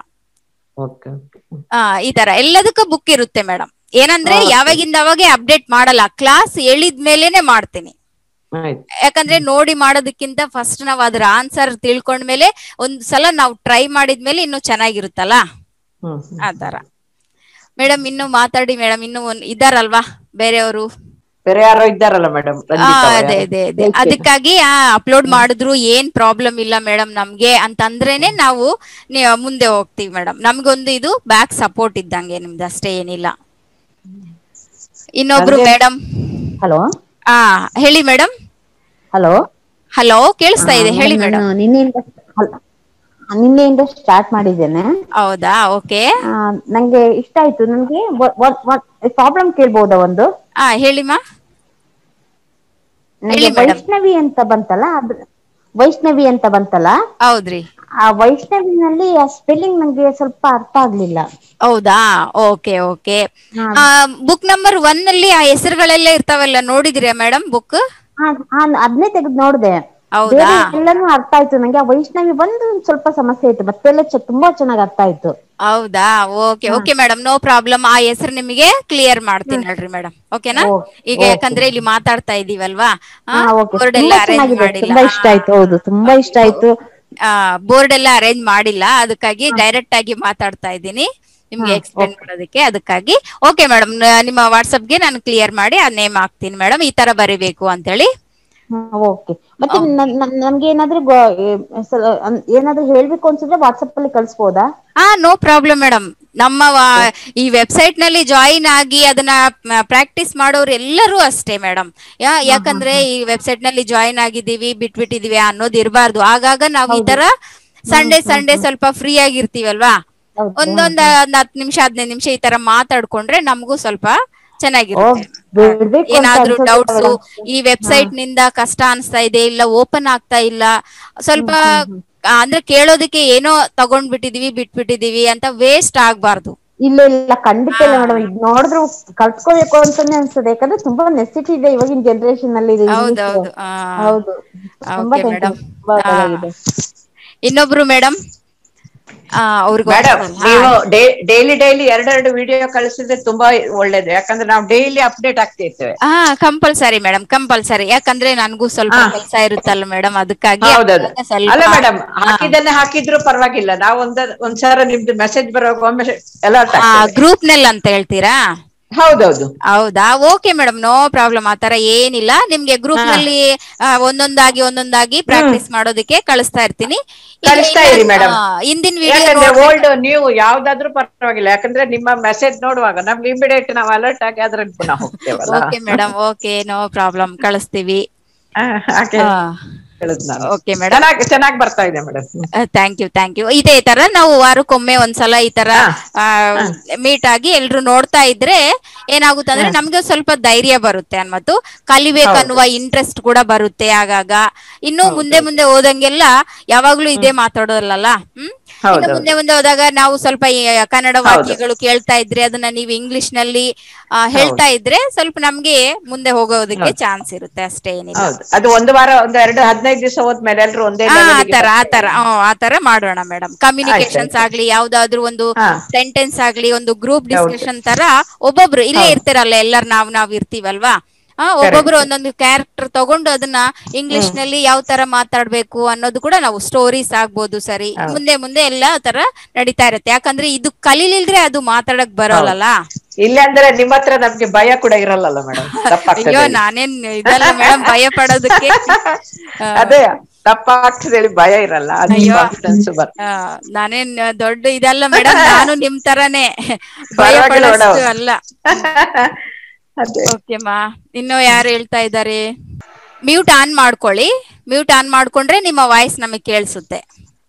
ಈ ತರ ಎಲ್ಲದಕ್ಕೂ ಬುಕ್ ಇರುತ್ತೆ ಮೇಡಮ್. ಏನಂದ್ರೆ ಯಾವಾಗಿಂದ ಅವಾಗೆ ಅಪ್ಡೇಟ್ ಮಾಡಲ್ಲ, ಕ್ಲಾಸ್ ಹೇಳಿದ್ಮೇಲೆನೆ ಮಾಡ್ತೀನಿ. ಯಾಕಂದ್ರೆ ನೋಡಿ ಮಾಡೋದಕ್ಕಿಂತ ಫಸ್ಟ್ ನಾವ್ ಅದ್ರ ಆನ್ಸರ್ ತಿಳ್ಕೊಂಡ್ಮೇಲೆ ಒಂದ್ಸಲ ನಾವು ಟ್ರೈ ಮಾಡಿದ್ಮೇಲೆ ಇನ್ನು ಚೆನ್ನಾಗಿರುತ್ತಲ್ಲ, ಆತರ. ಮೇಡಮ್ ಇನ್ನು ಮಾತಾಡಿ ಮೇಡಮ್, ಇನ್ನು ಇದಾರಲ್ವಾ ಬೇರೆಯವರು? ಬೇರೆ ಯಾರೋ ಇದ್ದಾರಲ್ಲ ಮೇಡಮ್? ಅದೇ ಅದಕ್ಕಾಗಿ ಅಪ್ಲೋಡ್ ಮಾಡಿದ್ರು ಏನ್ ಪ್ರಾಬ್ಲಮ್ ಇಲ್ಲ ಮೇಡಮ್ ನಮ್ಗೆ ಅಂತಂದ್ರೇನೆ ನಾವು ಮುಂದೆ ಹೋಗ್ತೀವಿ ಮೇಡಮ್. ನಮ್ಗೊಂದು ಇದು ಬ್ಯಾಕ್ ಸಪೋರ್ಟ್ ಇದ್ದಂಗೆ ನಿಮ್ದು, ಅಷ್ಟೇ, ಏನಿಲ್ಲ. ಇನ್ನೊಬ್ರು ಮೇಡಮ್. ಹಲೋ, ಹೇಳಿ ಮೇಡಮ್. ಹಲೋ ಕೇಳಿಸ್ತಾ ಇದೆ, ಹೇಳಿ ಮೇಡಮ್. ನಿನ್ನೆಯಿಂದ ಸ್ಟಾರ್ಟ್ ಮಾಡಿದ್ದೇನೆ. ಹೌದಾ? ಓಕೆ. ನಂಗೆ ಇಷ್ಟ ಆಯ್ತು. ನನ್ಗೆ ಪ್ರಾಬ್ಲಮ್ ಕೇಳ್ಬೋದಾ ಒಂದು? ಹೇಳಿಮಾ. ವೈಷ್ಣವಿ ಅಂತ ಬಂತಲ್ಲ, ಹೌದ್ರಿ, ಆ ವೈಷ್ಣವಿನಲ್ಲಿ ಆ ಸ್ಪೆಲ್ಲಿಂಗ್ ನಂಗೆ ಸ್ವಲ್ಪ ಅರ್ಥ ಆಗ್ಲಿಲ್ಲ. ಹೌದಾ, ಓಕೆ ಓಕೆ. ಬುಕ್ ನಂಬರ್ 1 ಅಲ್ಲಿ ಆ ಹೆಸರುಗಳೆಲ್ಲ ಇರ್ತಾವಲ್ಲ, ನೋಡಿದಿರಾ ಮೇಡಮ್ ಬುಕ್? ಅದನ್ನೇ ತೆಗೆದು ನೋಡ್ದೆ. ಹೌದಾ, ಬೇರೆ ಎಲ್ಲಾನು ಅರ್ಥ ಆಯ್ತು ನಂಗೆ. ಆ ವೈಷ್ಣವಿ ಒಂದು ಸ್ವಲ್ಪ ಸಮಸ್ಯೆ ಆಯ್ತು, ಮತ್ತೆಲ್ಲ ತುಂಬಾ ಚೆನ್ನಾಗಿ ಅರ್ಥ ಆಯ್ತು. ಹೌದಾ, okay okay madam, no problem. ಆ ಹೆಸರು ನಿಮಗೆ ಕ್ಲಿಯರ್ ಮಾಡ್ತೀನಿ ಹೇಳ್ರಿ ಮೇಡಮ್, ಓಕೆನಾ? ಈಗ ಯಾಕಂದ್ರೆ ಇಲ್ಲಿ ಮಾತಾಡ್ತಾ ಇದೀವಲ್ವಾ, ಬೋರ್ಡ್ ಎಲ್ಲ ಅರೇಂಜ್ ಮಾಡಿಲ್ಲ. ತುಂಬಾ ಇಷ್ಟ ಆಯ್ತು. ಹೌದು, ತುಂಬಾ ಇಷ್ಟ ಆಯ್ತು. ಬೋರ್ಡ್ ಎಲ್ಲ ಅರೇಂಜ್ ಮಾಡಿಲ್ಲ, ಅದಕ್ಕಾಗಿ ಡೈರೆಕ್ಟ್ ಆಗಿ ಮಾತಾಡ್ತಾ ಇದ್ದೀನಿ ನಿಮ್ಗೆ ಎಕ್ಸ್ಪ್ಲೇನ್ ಮಾಡೋದಕ್ಕೆ. ಅದಕ್ಕಾಗಿ ಓಕೆ ಮೇಡಮ್, ನಿಮ್ಮ ವಾಟ್ಸಪ್ಗೆ ನಾನು ಕ್ಲಿಯರ್ ಮಾಡಿ ಆ ನೇಮ್ ಹಾಕ್ತೀನಿ ಮೇಡಮ್, ಈ ತರ ಬರೀಬೇಕು ಅಂತ ಹೇಳಿ. ಓಕೆ. ಮತ್ತೆ ನಮ್ಗೆ ಏನಾದ್ರೂ ಹೇಳ್ಬೇಕು ಅನ್ಸಿದ್ರೆ ವಾಟ್ಸಪ್ ಅಲ್ಲಿ ಕಳ್ಸ್ಬೋದಾ? No problem madam. ನಮ್ಮ ಈ ವೆಬ್ಸೈಟ್ ನಲ್ಲಿ ಜಾಯಿನ್ ಆಗಿ ಅದನ್ನ ಪ್ರಾಕ್ಟೀಸ್ ಮಾಡೋರು ಎಲ್ಲರೂ ಅಷ್ಟೇ ಮೇಡಮ್. ಯಾಕಂದ್ರೆ ಈ ವೆಬ್ಸೈಟ್ ನಲ್ಲಿ ಜಾಯಿನ್ ಆಗಿದ್ದೀವಿ, ಬಿಟ್ಬಿಟ್ಟಿದೀವಿ ಅನ್ನೋದು ಇರಬಾರ್ದು. ಆಗಾಗ ನಾವು ಈ ತರ ಸಂಡೇ ಸ್ವಲ್ಪ ಫ್ರೀ ಆಗಿರ್ತೀವಲ್ವಾ, ಒಂದೊಂದ್ 10 ನಿಮಿಷ 15 ನಿಮಿಷ ಈ ತರ ಮಾತಾಡ್ಕೊಂಡ್ರೆ ನಮಗೂ ಸ್ವಲ್ಪ ಚೆನ್ನಾಗಿರುತ್ತೆ. ಏನಾದ್ರೂ ಡೌಟ್ಸ್, ಈ ವೆಬ್ಸೈಟ್ ನಿಂದ ಕಷ್ಟ ಅನ್ಸ್ತಾ ಇದೆ, ಇಲ್ಲ ಓಪನ್ ಆಗ್ತಾ ಇಲ್ಲ, ಸ್ವಲ್ಪ ಅಂದ್ರೆ ಕೇಳೋದಕ್ಕೆ ಏನೋ ತಗೊಂಡ್ಬಿಟ್ಟಿದೀವಿ ಬಿಟ್ಬಿಟ್ಟಿದೀವಿ ಅಂತ ವೇಸ್ಟ್ ಆಗ್ಬಾರ್ದು. ಇಲ್ಲ ಇಲ್ಲ, ಖಂಡಿತ ಇಲ್ಲ ಮೇಡಮ್. ಇದು ನೋಡಿದ್ರು ಕಲ್ತ್ಕೋಬೇಕು ಅಂತಾನೆ ಅನ್ಸುತ್ತೆ, ಯಾಕಂದ್ರೆ ತುಂಬಾ ನೆಸಿಟಿ ಇದೆ ಇವಾಗಿನ ಜನರೇಷನ್ ಅಲ್ಲಿ ಇಂಗ್ಲಿಷ್. ಹೌದು, ತುಂಬಾ ಮೇಡಮ್. ತುಂಬಾ ಇನ್ನೊಬ್ರು ಮೇಡಮ್, ಮೇಡಮ್ ನೀವು ಡೈಲಿ 2 ವಿಡಿಯೋ ಕಳಿಸಿದ್ರೆ ತುಂಬಾ ಒಳ್ಳೇದು, ಯಾಕಂದ್ರೆ ನಾವು ಡೈಲಿ ಅಪ್ಡೇಟ್ ಆಗ್ತಿರ್ತೇವೆ. Compulsory madam, compulsory. ಯಾಕಂದ್ರೆ ನನ್ಗೂ ಸ್ವಲ್ಪ ಕೆಲಸ ಇರುತ್ತಲ್ಲ ಮೇಡಮ್, ಅದಕ್ಕಾಗಿ. ಅಲ್ಲ ಮೇಡಮ್, ಹಾಕಿದ್ರು ಪರವಾಗಿಲ್ಲ, ನಾವು ಒಂದ್ಸಾರ ನಿಮ್ದು ಮೆಸೇಜ್ ಬರುವಾಗ ಒಮ್ಮೆ ಅಲರ್ಟ್ ಆಗ್ತೇವೆ. ಗ್ರೂಪ್ ನಲ್ಲಿ ಅಂತ ಹೇಳ್ತೀರಾ? ಹೌದೌದು. ಹೌದಾ, ಓಕೆ ಮೇಡಮ್, ನೋ ಪ್ರಾಬ್ಲಮ್. ಆತರ ಏನಿಲ್ಲ. ನಿಮ್ಗೆ ಗ್ರೂಪ್ ನಲ್ಲಿ ಒಂದೊಂದಾಗಿ ಪ್ರಾಕ್ಟೀಸ್ ಮಾಡೋದಕ್ಕೆ ಕಳಿಸ್ತಾ ಇರ್ತೀನಿ. ಕಳಿಸ್ತಾ ಇರಿ ಮೇಡಮ್. ಹಿಂದಿನ ವಿಡಿಯೋ ಓಲ್ಡ್ ನೀವು ಯಾವ್ದಾದ್ರು ಪರವಾಗಿಲ್ಲ, ಯಾಕಂದ್ರೆ ನಿಮ್ಮ ಮೆಸೇಜ್ ನೋಡುವಾಗ ನಮ್ಗೆ ಇಮಿಡಿಯೇಟ್ ನಾವು ಅಲರ್ಟ್ ಆಗಿ ಅದ್ರಲ್ಲಿ ಪುನಃ ಹೋಗ್ತೇವಲ್ಲ. Okay madam, okay, no problem, ಕಳಿಸ್ತೀವಿ. ಓಕೆ ಮೇಡಮ್, ಚೆನ್ನಾಗಿ ಬರ್ತಾ ಇದೆ ಮೇಡಮ್. Thank you. ಇದೇ ತರ ನಾವು ವಾರಕ್ಕೊಮ್ಮೆ ಒಂದ್ಸಲ ಈ ತರ ಮೀಟ್ ಆಗಿ ಎಲ್ರು ನೋಡ್ತಾ ಇದ್ರೆ ಏನಾಗುತ್ತೆ ಅಂದ್ರೆ ನಮ್ಗೆ ಸ್ವಲ್ಪ ಧೈರ್ಯ ಬರುತ್ತೆ ಅನ್ಮತ್ತು, ಕಲಿಬೇಕನ್ನುವ ಇಂಟ್ರೆಸ್ಟ್ ಕೂಡ ಬರುತ್ತೆ. ಆಗಾಗ ಇನ್ನು ಮುಂದೆ ಹೋದಂಗೆಲ್ಲ ಯಾವಾಗ್ಲೂ ಇದೇ ಮಾತಾಡೋಲ್ಲ. ಇನ್ನು ಮುಂದೆ ಹೋದಾಗ ನಾವು ಸ್ವಲ್ಪ ಕನ್ನಡ ವಾಕ್ಯಗಳು ಕೇಳ್ತಾ ಇದ್ರೆ ಅದನ್ನ ನೀವು ಇಂಗ್ಲಿಷ್ ನಲ್ಲಿ ಹೇಳ್ತಾ ಇದ್ರೆ ಸ್ವಲ್ಪ ನಮ್ಗೆ ಮುಂದೆ ಹೋಗೋದಕ್ಕೆ ಚಾನ್ಸ್ ಇರುತ್ತೆ, ಅಷ್ಟೇ, ಏನಿಲ್ಲ. ಅದು ಒಂದು ವಾರ 15 ದಿವಸ ಹೋದ್ಮೇಲೆ ಎಲ್ರು ಒಂದೇ ಆತರ ಮಾಡೋಣ ಮೇಡಮ್. ಕಮ್ಯುನಿಕೇಶನ್ಸ್ ಆಗ್ಲಿ, ಯಾವ್ದಾದ್ರು ಒಂದು ಸೆಂಟೆನ್ಸ್ ಆಗ್ಲಿ, ಒಂದು ಗ್ರೂಪ್ ಡಿಸ್ಕಷನ್ ತರ ಒಬ್ಬೊಬ್ರು ಇಲ್ಲೇ ಇರ್ತಿರಲ್ಲ, ಎಲ್ಲರೂ ನಾವ್ ಇರ್ತೀವಲ್ವಾ, ಒಬ್ಬೊಬ್ರು ಒಂದೊಂದು ಕ್ಯಾರೆಕ್ಟರ್ ತಗೊಂಡು ಅದನ್ನ ಇಂಗ್ಲಿಷ್ ನಲ್ಲಿ ಯಾವ ತರ ಮಾತಾಡ್ಬೇಕು ಅನ್ನೋದು ಕೂಡ ನಾವು ಸ್ಟೋರೀಸ್ ಆಗ್ಬೋದು. ಸರಿ, ಮುಂದೆ ಎಲ್ಲಾ ತರ ನಡೀತಾ ಇರುತ್ತೆ. ಯಾಕಂದ್ರೆ ಇದು ಕಲೀಲಿಲ್ದ್ರೆ ಅದು ಮಾತಾಡಕ್ ಬರೋಲ್ಲ. ಇಲ್ಲ ಅಂದ್ರೆ ನಿಮ್ಮ ಹತ್ರ ನಮ್ಗೆ ಭಯ ಕೂಡ ಇರಲ್ಲ ಮೇಡಮ್. ಅಯ್ಯೋ, ನಾನೇನ್ ಇದಲ್ಲ ಮೇಡಮ್ ಭಯ ಪಡೋದಕ್ಕೆ. ಅದೇ ತಪ್ಪಾಗ್ತದೆ ಹೇಳಿ ಭಯ ಇರಲ್ಲ. ನಾನೇನ್ ದೊಡ್ಡ ಇದಲ್ಲ ಮೇಡಮ್, ನಾನು ನಿಮ್ ತರಾನೇ ಭಯ ಪಡೋಷ್ಟು ಅಲ್ಲ. ಓಕೆಮಾ, ಇನ್ನು ಯಾರು ಹೇಳ್ತಾ ಇದ್ದಾರೆ? ಮ್ಯೂಟ್ ಆನ್ ಮಾಡ್ಕೊಳ್ಳಿ. ಮ್ಯೂಟ್ ಆನ್ ಮಾಡ್ಕೊಂಡ್ರೆ ನಿಮ್ಮ ವಾಯ್ಸ್ ನಮಗೆ ಕೇಳಿಸುತ್ತೆ.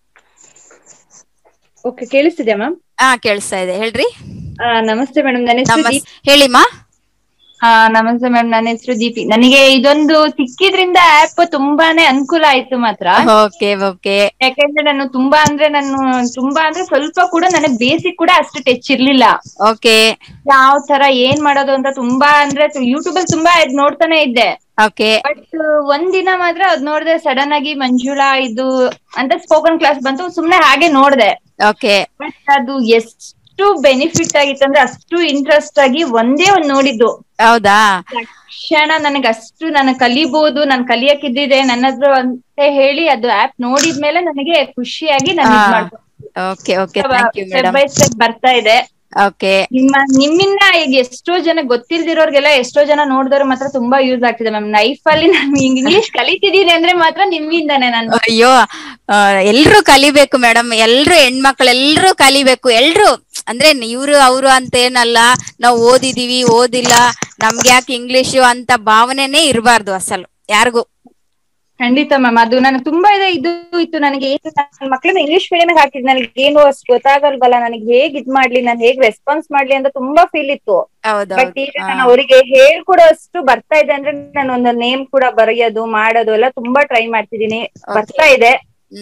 ಓಕೆ, ಕೇಳಿಸ್ತಿದ್ಯಾ ಮ್ಯಾಮ್? ಕೇಳಿಸ್ತಾ ಇದೆ, ಹೇಳ್ರಿ. ನಮಸ್ತೆ ಮೇಡಮ್, ನನ್ನ ಹೆಸರು ಹೇಳಿಮಾ. ನಮಸ್ತೆ ಮೇಡಮ್, ನನ್ನ ಹೆಸರು ದೀಪಿ. ನನಗೆ ಇದೊಂದು ಸಿಕ್ಕಿದ್ರಿಂದ ಆಪ್ ತುಂಬಾನೇ ಅನುಕೂಲ ಆಯ್ತು ಮಾತ್ರ. ಯಾಕಂದ್ರೆ ನಾನು ತುಂಬಾ ಅಂದ್ರೆ ಸ್ವಲ್ಪ ಕೂಡ ನನಗೆ ಬೇಸಿಕ್ ಕೂಡ ಅಷ್ಟು ಟಚ್ ಇರ್ಲಿಲ್ಲ. ಯಾವ ತರ ಏನ್ ಮಾಡೋದು ಅಂತ ತುಂಬಾ ಅಂದ್ರೆ ಯೂಟ್ಯೂಬ್ ಅಲ್ಲಿ ತುಂಬಾ ನೋಡ್ತಾನೆ ಇದ್ದೆ. ಬಟ್ ಒಂದಿನ ಮಾತ್ರ ಅದ್ ನೋಡ್ದೆ, ಸಡನ್ ಆಗಿ ಮಂಜುಳಾ ಇದು ಅಂತ ಸ್ಪೋಕನ್ ಕ್ಲಾಸ್ ಬಂತು, ಸುಮ್ನೆ ಹಾಗೆ ನೋಡ್ದೆ. ಬಟ್ ಅದು ಎಷ್ಟು ಬೆನಿಫಿಟ್ ಆಗಿತ್ತು ಅಂದ್ರೆ ಅಷ್ಟು ಇಂಟ್ರೆಸ್ಟ್ ಆಗಿ ಒಂದೇ ಒಂದ್ ನೋಡಿದ್ದು. ಹೌದಾ? ತಕ್ಷಣ ನನಗೆ ಅಷ್ಟು ನಾನು ಕಲಿಬಹುದು, ನಾನು ಕಲಿಯಕ್ಕಿದ್ದಿದೆ ನನ್ನ ಹತ್ರ ಅಂತ ಹೇಳಿ ಅದು ಆಪ್ ನೋಡಿದ್ಮೇಲೆ ನನಗೆ ಖುಷಿಯಾಗಿ ನಾನು ಇದ್ ಮಾಡ್ತೀನಿ. ಸ್ಟೆಪ್ ಬೈ ಸ್ಟೆಪ್ ಬರ್ತಾ ಇದೆ. ನಿಮ್ಮಿಂದ ಈಗ ಎಷ್ಟೋ ಜನ ಗೊತ್ತಿಲ್ದಿರೋರ್ಗೆಲ್ಲ ಎಷ್ಟೋ ಜನ ನೋಡಿದವ್ರು ಮಾತ್ರ ತುಂಬಾ ಯೂಸ್ ಆಗ್ತಿದೆ ಮ್ಯಾಮ್. ಲೈಫ್ ಅಲ್ಲಿ ನಾನು ಇಂಗ್ಲಿಷ್ ಕಲಿತಿದ್ದೀನಿ ಅಂದ್ರೆ ಮಾತ್ರ ನಿಮ್ಮಿಂದಾನೆ. ನಾನು ಅಯ್ಯೋ, ಎಲ್ರು ಕಲಿಬೇಕು ಮೇಡಮ್, ಎಲ್ರು ಹೆಣ್ಮಕ್ಳೆಲ್ರು ಕಲಿಬೇಕು. ಎಲ್ರು ಅಂದ್ರೆ ಇವ್ರು ಅವರು ಅಂತ ಏನಲ್ಲ, ನಾವು ಓದಿದೀವಿ ಓದಿಲ್ಲ ನಮ್ಗೆ ಯಾಕೆ ಇಂಗ್ಲಿಷು ಅಂತ ಭಾವನೆನೇ ಇರಬಾರ್ದು ಅಸಲು ಯಾರಿಗೂ. ಖಂಡಿತ ಮ್ಯಾಮ್, ಅದು ನನಗೆ ತುಂಬಾ ಇದು ಇತ್ತು. ನನಗೆ ನನ್ನ ಮಕ್ಳನ್ನ ಇಂಗ್ಲಿಷ್ ಮೀಡಿಯಂ ಹಾಕಿದ್ ನನಗೆ ಏನು ಅಷ್ಟು ಗೊತ್ತಾಗಲ್ವಲ್ಲ, ನನಗೆ ಹೇಗ್ ಇದ್ ಮಾಡ್ಲಿ, ನಾನು ಹೇಗ್ ರೆಸ್ಪಾನ್ಸ್ ಮಾಡ್ಲಿ ಅಂತ ತುಂಬಾ ಫೀಲ್ ಇತ್ತು. ಬಟ್ ಈಗ ನಾನು ಅವರಿಗೆ ಹೇಳ್ಕೊಡೋ ಅಷ್ಟು ಬರ್ತಾ ಇದೆ ಅಂದ್ರೆ ನಾನು ಒಂದು ನೇಮ್ ಕೂಡ ಬರೆಯೋದು ಮಾಡೋದು ಎಲ್ಲ ತುಂಬಾ ಟ್ರೈ ಮಾಡ್ತಿದೀನಿ, ಬರ್ತಾ ಇದೆ.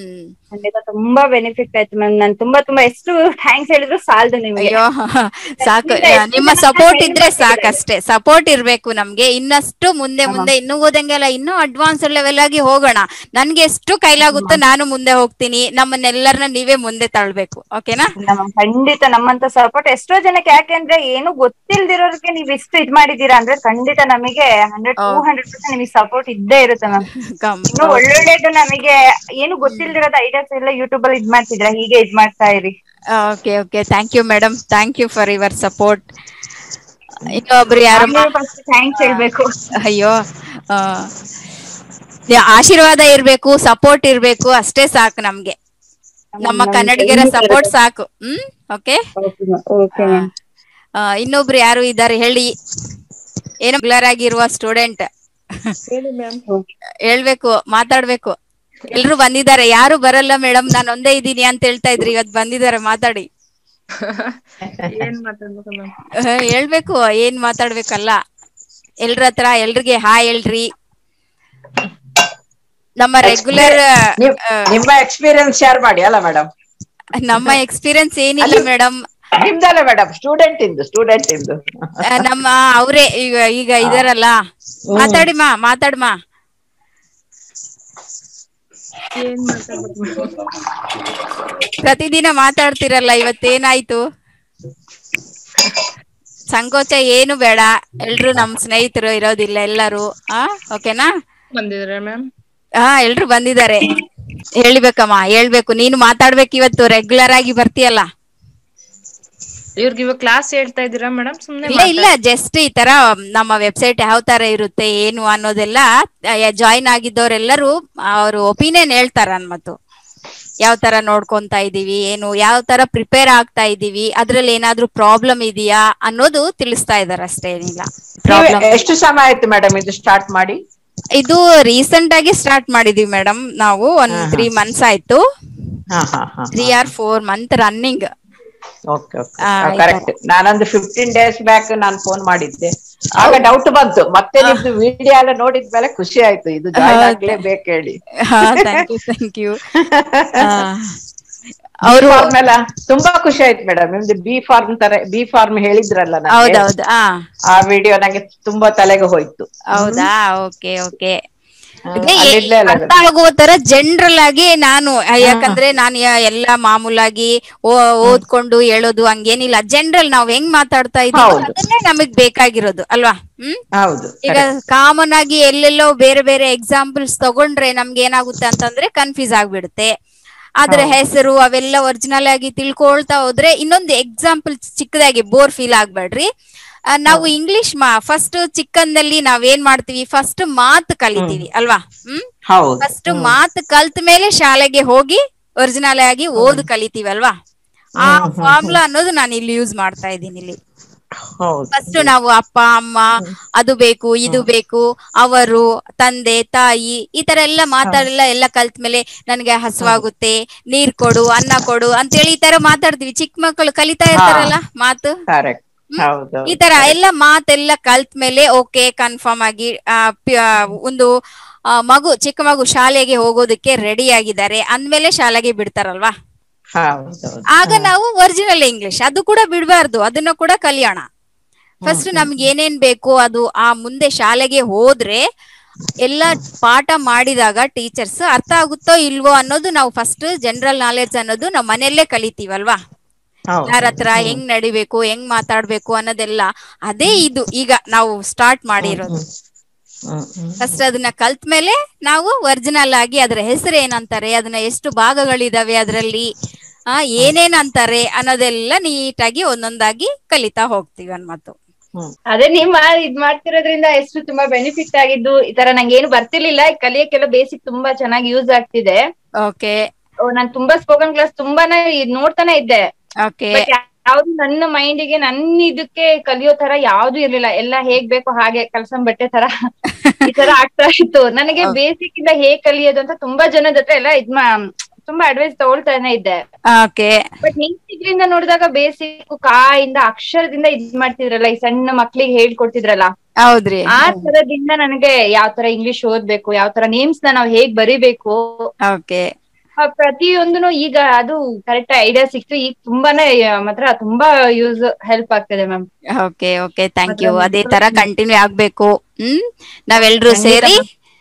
ಖಂಡಿತ ತುಂಬಾ ಬೆನಿಫಿಟ್ ಆಯ್ತು ಮ್ಯಾಮ್. ನಾನು ತುಂಬಾ ಎಷ್ಟು ಥ್ಯಾಂಕ್ಸ್ ಹೇಳಿದ್ರು ಸಾಲದು ನಿಮ್ಗೆ. ಅಯ್ಯೋ ಸಾಕು, ನಿಮ್ಮ ಸಪೋರ್ಟ್ ಇದ್ರೆ ಸಾಕಷ್ಟೇ. ಸಪೋರ್ಟ್ ಇರ್ಬೇಕು ನಮ್ಗೆ. ಇನ್ನಷ್ಟು ಮುಂದೆ ಇನ್ನೂ ಓದಂಗೆಲ್ಲ ಇನ್ನೂ ಅಡ್ವಾನ್ಸ್ ಲೆವೆಲ್ ಆಗಿ ಹೋಗೋಣ. ನನ್ಗೆ ಎಷ್ಟು ಕೈಲಾಗುತ್ತೋ ನಾನು ಮುಂದೆ ಹೋಗ್ತೀನಿ. ನಮ್ಮನ್ನೆಲ್ಲರನ್ನ ನೀವೇ ಮುಂದೆ ತಳ್ಬೇಕು. ಓಕೆನಾ? ಖಂಡಿತ ನಮ್ಮಂತ ಸಪೋರ್ಟ್ ಎಷ್ಟೋ ಜನಕ್ಕೆ, ಯಾಕೆಂದ್ರೆ ಏನು ಗೊತ್ತಿಲ್ದಿರೋರ್ಗೆ ನೀವ್ ಇಷ್ಟು ಇದ್ ಮಾಡಿದೀರಾ ಅಂದ್ರೆ ಖಂಡಿತ ನಮಗೆ 200% ನಿಮಗೆ ಸಪೋರ್ಟ್ ಇದ್ದೇ ಇರುತ್ತೆ ಮ್ಯಾಮ್. ಇನ್ನು ಒಳ್ಳೊಳ್ಳೇದು ನಮಗೆ ಏನು ಗೊತ್ತಿಲ್ದಿರೋದು ಐಡಿಯಾಸ್ ಎಲ್ಲ ಯೂಟ್ಯೂಬ್ ಅಲ್ಲಿ ಇದ್ ಮಾಡ್ತಿದ್ರ, ಹೀಗೆ ಇದ್ ಮಾಡ್ತಾ ಇರಿ. Okay okay, thank you madam, thank you for your support. ಇನ್ನೊಬ್ರು ಯಾರಮ್ಮ? ಥ್ಯಾಂಕ್ಸ್ ಹೇಳ್ಬೇಕು. ಅಯ್ಯೋ, ಆಶೀರ್ವಾದ ಇರ್ಬೇಕು, ಸಪೋರ್ಟ್ ಇರ್ಬೇಕು, ಅಷ್ಟೇ ಸಾಕು ನಮ್ಗೆ. ನಮ್ಮ ಕನ್ನಡಿಗರ ಸಪೋರ್ಟ್ ಸಾಕು. ಓಕೆ. ಇನ್ನೊಬ್ರು ಯಾರು ಇದ್ದಾರೆ ಹೇಳಿ? ಏನು ರೆಗ್ಯುಲರ್ ಆಗಿರುವ ಸ್ಟೂಡೆಂಟ್ ಹೇಳ್ಬೇಕು, ಮಾತಾಡ್ಬೇಕು. ಎಲ್ರು ಬಂದಿದ್ದಾರೆ. ಯಾರು ಬರಲ್ಲ ಮೇಡಮ್, ನಾನು ಒಂದೇ ಇದ್ದೀನಿ ಅಂತ ಹೇಳ್ತಾ ಇದ್ರಿ, ಇವತ್ತು ಬಂದಿದ್ದಾರೆ. ಮಾತಾಡಿ. ಹೇಳ್ಬೇಕು, ಏನ್ ಮಾತಾಡ್ಬೇಕಲ್ಲ. ಎಲ್ರ ಹತ್ರ ಎಲ್ರಿಗೆ ಹಾಯ್ ಹೇಳ್ರಿ. ನಮ್ಮ ರೆಗ್ಯುಲರ್ ನಿಮ್ಮ ಎಕ್ಸ್ಪೀರಿಯನ್ಸ್ ಶೇರ್ ಮಾಡಿ ಅಲ್ಲ ಮೇಡಮ್? ನಮ್ಮ ಎಕ್ಸ್ಪೀರಿಯನ್ಸ್ ಏನಿಲ್ಲ ಮೇಡಮ್. ನಿಮ್ದಲ್ಲ ಮೇಡಮ್, ಸ್ಟೂಡೆಂಟ್ ಇಂದು ನಮ್ಮ ಅವರೇ ಈಗ ಇದಾರಲ್ಲ. ಮಾತಾಡಮ್ಮ. ಪ್ರತಿದಿನ ಮಾತಾಡ್ತಿರಲ್ಲ, ಇವತ್ತೇನಾಯ್ತು? ಸಂಕೋಚ ಏನು ಬೇಡ. ಎಲ್ರು ನಮ್ ಸ್ನೇಹಿತರು ಇರೋದಿಲ್ಲ ಎಲ್ಲರೂ. ಓಕೆನಾ? ಬಂದಿದ್ದಾರೆ ಮ್ಯಾಮ್. ಎಲ್ರು ಬಂದಿದ್ದಾರೆ. ಹೇಳ್ಬೇಕಮ್ಮ, ಹೇಳ್ಬೇಕು. ನೀನು ಮಾತಾಡ್ಬೇಕು ಇವತ್ತು. ರೆಗ್ಯುಲರ್ ಆಗಿ ಬರ್ತೀಯಲ್ಲ. ಇವ್ರಿಗೆ ಇವಾಗ ಕ್ಲಾಸ್ ಹೇಳ್ತಾ ಇದ್ದೀರಾ ಮೇಡಮ್? ಸುಮ್ನೆ ಇಲ್ಲ, ಜಸ್ಟ್ ಈ ತರ ನಮ್ಮ ವೆಬ್ಸೈಟ್ ಯಾವ ತರ ಇರುತ್ತೆ ಏನು ಅನ್ನೋದೆಲ್ಲ ಜಾಯಿನ್ ಆಗಿದ್ದವರೆಲ್ಲರೂ ಅವ್ರ ಒಪಿನಿಯನ್ ಹೇಳ್ತಾರ ಅನ್ಮತ್ತು. ಯಾವ ತರ ನೋಡ್ಕೊಂತ ಇದೀವಿ, ಏನು ಯಾವ ತರ ಪ್ರಿಪೇರ್ ಆಗ್ತಾ ಇದೀವಿ, ಅದ್ರಲ್ಲಿ ಏನಾದ್ರೂ ಪ್ರಾಬ್ಲಮ್ ಇದೆಯಾ ಅನ್ನೋದು ತಿಳಿಸ್ತಾ ಇದಾರೆ, ಅಷ್ಟೇ. ಏನಿಲ್ಲ ಪ್ರಾಬ್ಲಮ್. ಎಷ್ಟು ಸಮಯ ಆಯ್ತು ಮೇಡಮ್ ಇದು ಸ್ಟಾರ್ಟ್ ಮಾಡಿ? ಇದು ರೀಸೆಂಟ್ ಆಗಿ ಸ್ಟಾರ್ಟ್ ಮಾಡಿದೀವಿ ಮೇಡಮ್ ನಾವು. 3 months ಆಯ್ತು. 3 or 4 months ರನ್ನಿಂಗ್. ಕರೆಕ್ಟ್. ನಾನೊಂದು 15 days ಬ್ಯಾಕ್ ನಾನು ಫೋನ್ ಮಾಡಿದ್ದೆ, ಆಗ ಡೌಟ್ ಬಂತು. ಮತ್ತೆ ನಿಮ್ದು ವಿಡಿಯೋ ಎಲ್ಲ ನೋಡಿದ್ಮೇಲೆ ಖುಷಿ ಆಯ್ತು, ಇದು ಜಾಯಿನ್ ಆಗ್ಲೇಬೇಕು ಹೇಳಿ. Thank you. ಫಾರ್ಮ್ ಎಲ್ಲ ತುಂಬಾ ಖುಷಿ ಆಯ್ತು ಮೇಡಮ್. ನಿಮ್ದು ಬಿ ಫಾರ್ಮ್ ಹೇಳಿದ್ರಲ್ಲ, ಆ ವಿಡಿಯೋ ನಂಗೆ ತುಂಬಾ ತಲೆಗೆ ಹೋಯ್ತು. ಹೌದಾ? Okay okay. ಅರ್ಥ ಆಗೋ ತರ ಜನರಲ್ ಆಗಿ ನಾನು, ಯಾಕಂದ್ರೆ ನಾನು ಎಲ್ಲ ಮಾಮೂಲಾಗಿ ಓದ್ಕೊಂಡು ಹೇಳೋದು ಹಂಗೇನಿಲ್ಲ. ಜನರಲ್ ನಾವ್ ಹೆಂಗ್ ಮಾತಾಡ್ತಾ ಇದೀವಿ ಅದನ್ನೇ ನಮಗ್ ಬೇಕಾಗಿರೋದು ಅಲ್ವಾ? ಈಗ ಕಾಮನ್ ಆಗಿ ಎಲ್ಲೆಲ್ಲೋ ಬೇರೆ ಬೇರೆ ಎಕ್ಸಾಂಪಲ್ಸ್ ತಗೊಂಡ್ರೆ ನಮ್ಗೆ ಏನಾಗುತ್ತೆ ಅಂತಂದ್ರೆ ಕನ್ಫ್ಯೂಸ್ ಆಗ್ಬಿಡುತ್ತೆ. ಅದ್ರ ಹೆಸರು ಅವೆಲ್ಲ ಒರಿಜಿನಲ್ ಆಗಿ ತಿಳ್ಕೊಳ್ತಾ ಹೋದ್ರೆ ಇನ್ನೊಂದು ಎಕ್ಸಾಂಪಲ್ ಚಿಕ್ಕದಾಗಿ ಬೋರ್ ಫೀಲ್ ಆಗ್ಬೇಡ್ರಿ. ನಾವು ಇಂಗ್ಲಿಷ್ ಫಸ್ಟ್ ಚಿಕ್ಕಂದಲ್ಲಿ ನಾವೇನ್ ಮಾಡ್ತೀವಿ, ಫಸ್ಟ್ ಮಾತು ಕಲಿತೀವಿ ಅಲ್ವಾ? ಫಸ್ಟ್ ಮಾತು ಕಲ್ತ ಮೇಲೆ ಶಾಲೆಗೆ ಹೋಗಿ ಒರಿಜಿನಲ್ ಆಗಿ ಓದ್ ಕಲಿತೀವಿ ಅಲ್ವಾ? ಆ ಫಾರ್ಮುಲಾ ಅನ್ನೋದು ನಾನು ಇಲ್ಲಿ ಯೂಸ್ ಮಾಡ್ತಾ ಇದ್ದೀನಿ. ಇಲ್ಲಿ ಫಸ್ಟ್ ನಾವು ಅಪ್ಪ ಅಮ್ಮ ಅದು ಬೇಕು ಇದು ಬೇಕು, ಅವರು ತಂದೆ ತಾಯಿ ಈ ತರ ಎಲ್ಲ ಎಲ್ಲ ಕಲ್ತ್ಮೇಲೆ ನನ್ಗೆ ಹಸುವಾಗುತ್ತೆ, ನೀರ್ ಕೊಡು, ಅನ್ನ ಕೊಡು ಅಂತೇಳಿ ಈ ತರ ಮಾತಾಡ್ತೀವಿ. ಚಿಕ್ಕ ಮಕ್ಕಳು ಕಲಿತಾ ಇರ್ತಾರಲ್ಲ ಮಾತು. ಈ ತರ ಎಲ್ಲ ಮಾತೆಲ್ಲ ಕಲ್ತ್ಮೇಲೆ ಓಕೆ ಕನ್ಫರ್ಮ್ ಆಗಿ ಒಂದು ಚಿಕ್ಕ ಮಗು ಶಾಲೆಗೆ ಹೋಗೋದಕ್ಕೆ ರೆಡಿ ಆಗಿದ್ದಾರೆ ಅಂದ್ಮೇಲೆ ಶಾಲೆಗೆ ಬಿಡ್ತಾರಲ್ವಾ? ಆಗ ನಾವು ಒರಿಜಿನಲ್ ಇಂಗ್ಲಿಷ್ ಅದು ಕೂಡ ಬಿಡಬಾರ್ದು, ಅದನ್ನ ಕೂಡ ಕಲಿಯೋಣ. ಫಸ್ಟ್ ನಮ್ಗೆ ಏನೇನ್ ಬೇಕು ಅದು ಮುಂದೆ ಶಾಲೆಗೆ ಹೋದ್ರೆ ಎಲ್ಲ ಪಾಠ ಮಾಡಿದಾಗ ಟೀಚರ್ಸ್ ಅರ್ಥ ಆಗುತ್ತೋ ಇಲ್ವೋ ಅನ್ನೋದು ನಾವು ಫಸ್ಟ್ ಜನರಲ್ ನಾಲೆಡ್ಜ್ ಅನ್ನೋದು ನಾವು ಮನೆಯಲ್ಲೇ ಕಲಿತೀವಲ್ವಾ? ಯಾರ ಹತ್ರ ಹೆಂಗ್ ನಡಿಬೇಕು, ಹೆಂಗ್ ಮಾತಾಡ್ಬೇಕು ಅನ್ನೋದೆಲ್ಲ ಅದೇ ಇದು ಈಗ ನಾವು ಸ್ಟಾರ್ಟ್ ಮಾಡಿರೋದು. ಫಸ್ಟ್ ಅದನ್ನ ಕಲ್ತ್ಮೇಲೆ ನಾವು ಒರಿಜಿನಲ್ ಆಗಿ ಅದ್ರ ಹೆಸರು ಏನಂತಾರೆ, ಅದನ್ನ ಎಷ್ಟು ಭಾಗಗಳಿದಾವೆ, ಅದ್ರಲ್ಲಿ ಏನೇನ್ ಅಂತಾರೆ ಅನ್ನೋದೆಲ್ಲ ನೀಟಾಗಿ ಒಂದೊಂದಾಗಿ ಕಲಿತಾ ಹೋಗ್ತೀವಿ ಅನ್ಮತ್ತು. ಅದೇ ನೀವ್ ಇದ್ ಮಾಡ್ತಿರೋದ್ರಿಂದ ಎಷ್ಟು ತುಂಬಾ ಬೆನಿಫಿಟ್ ಆಗಿದ್ದು. ಈ ತರ ನಂಗೆ ಏನು ಬರ್ತಿರ್ಲಿಲ್ಲ, ಕಲಿಯಕ್ಕೆಲ್ಲ ಬೇಸಿಕ್ ತುಂಬಾ ಚೆನ್ನಾಗಿ ಯೂಸ್ ಆಗ್ತಿದೆ. ಓಕೆ. ನಾನ್ ತುಂಬಾ ಸ್ಪೋಕನ್ ಕ್ಲಾಸ್ ತುಂಬಾನೇ ನೋಡ್ತಾನೆ ಇದ್ದೆ. ಯಾವ್ದು ನನ್ನ ಮೈಂಡಿಗೆ ನನ್ನ ಇದಕ್ಕೆ ಕಲಿಯೋ ತರ ಯಾವ್ದು ಇರ್ಲಿಲ್ಲ. ಎಲ್ಲ ಹೇಗ್ ಬೇಕೋ ಹಾಗೆ ಕಲ್ಸಂ ಬಟ್ಟೆ ತರ ಈ ತರ ಆಗ್ತಾ ಇತ್ತು. ನನಗೆ ಬೇಸಿಕ್ ಇಂದ ಹೇಗ್ ಕಲಿಯೋದು ಅಂತ ತುಂಬಾ ಜನದ ಹತ್ರ ಎಲ್ಲ ತುಂಬಾ ಅಡ್ವೈಸ್ ತಗೊಳ್ತಾನೆ ಇದ್ದೆ. ಬಟ್ ನಿಮ್ ಇದ್ರಿಂದ ನೋಡಿದಾಗ ಬೇಸಿಕ್ ಇಂದ ಅಕ್ಷರದಿಂದ ಇದ್ ಮಾಡ್ತಿದ್ರಲ್ಲ, ಈ ಸಣ್ಣ ಮಕ್ಳಿಗೆ ಹೇಳ್ಕೊಡ್ತಿದ್ರಲ್ಲ, ಹೌದ್ರಿ, ಆ ತರದಿಂದ ನನಗೆ ಯಾವ ತರ ಇಂಗ್ಲಿಷ್ ಓದ್ಬೇಕು, ಯಾವ ತರ ನೇಮ್ಸ್ ನಾವ್ ಹೇಗ್ ಬರಿಬೇಕು ಪ್ರತಿಯೊಂದು ಈಗ ಅದು ಕರೆಕ್ಟ್ ಐಡಿಯಾ ಸಿಕ್ತು. ಈಗ ತುಂಬಾನೇ ಮಾತ್ರ ತುಂಬಾ ಯೂಸ್ ಹೆಲ್ಪ್ ಆಗ್ತದೆ ma'am. Okay okay, thank you. ಅದೇ ತರ ಕಂಟಿನ್ಯೂ ಆಗ್ಬೇಕು. ನಾವೆಲ್ರೂ ಸೇರಿ.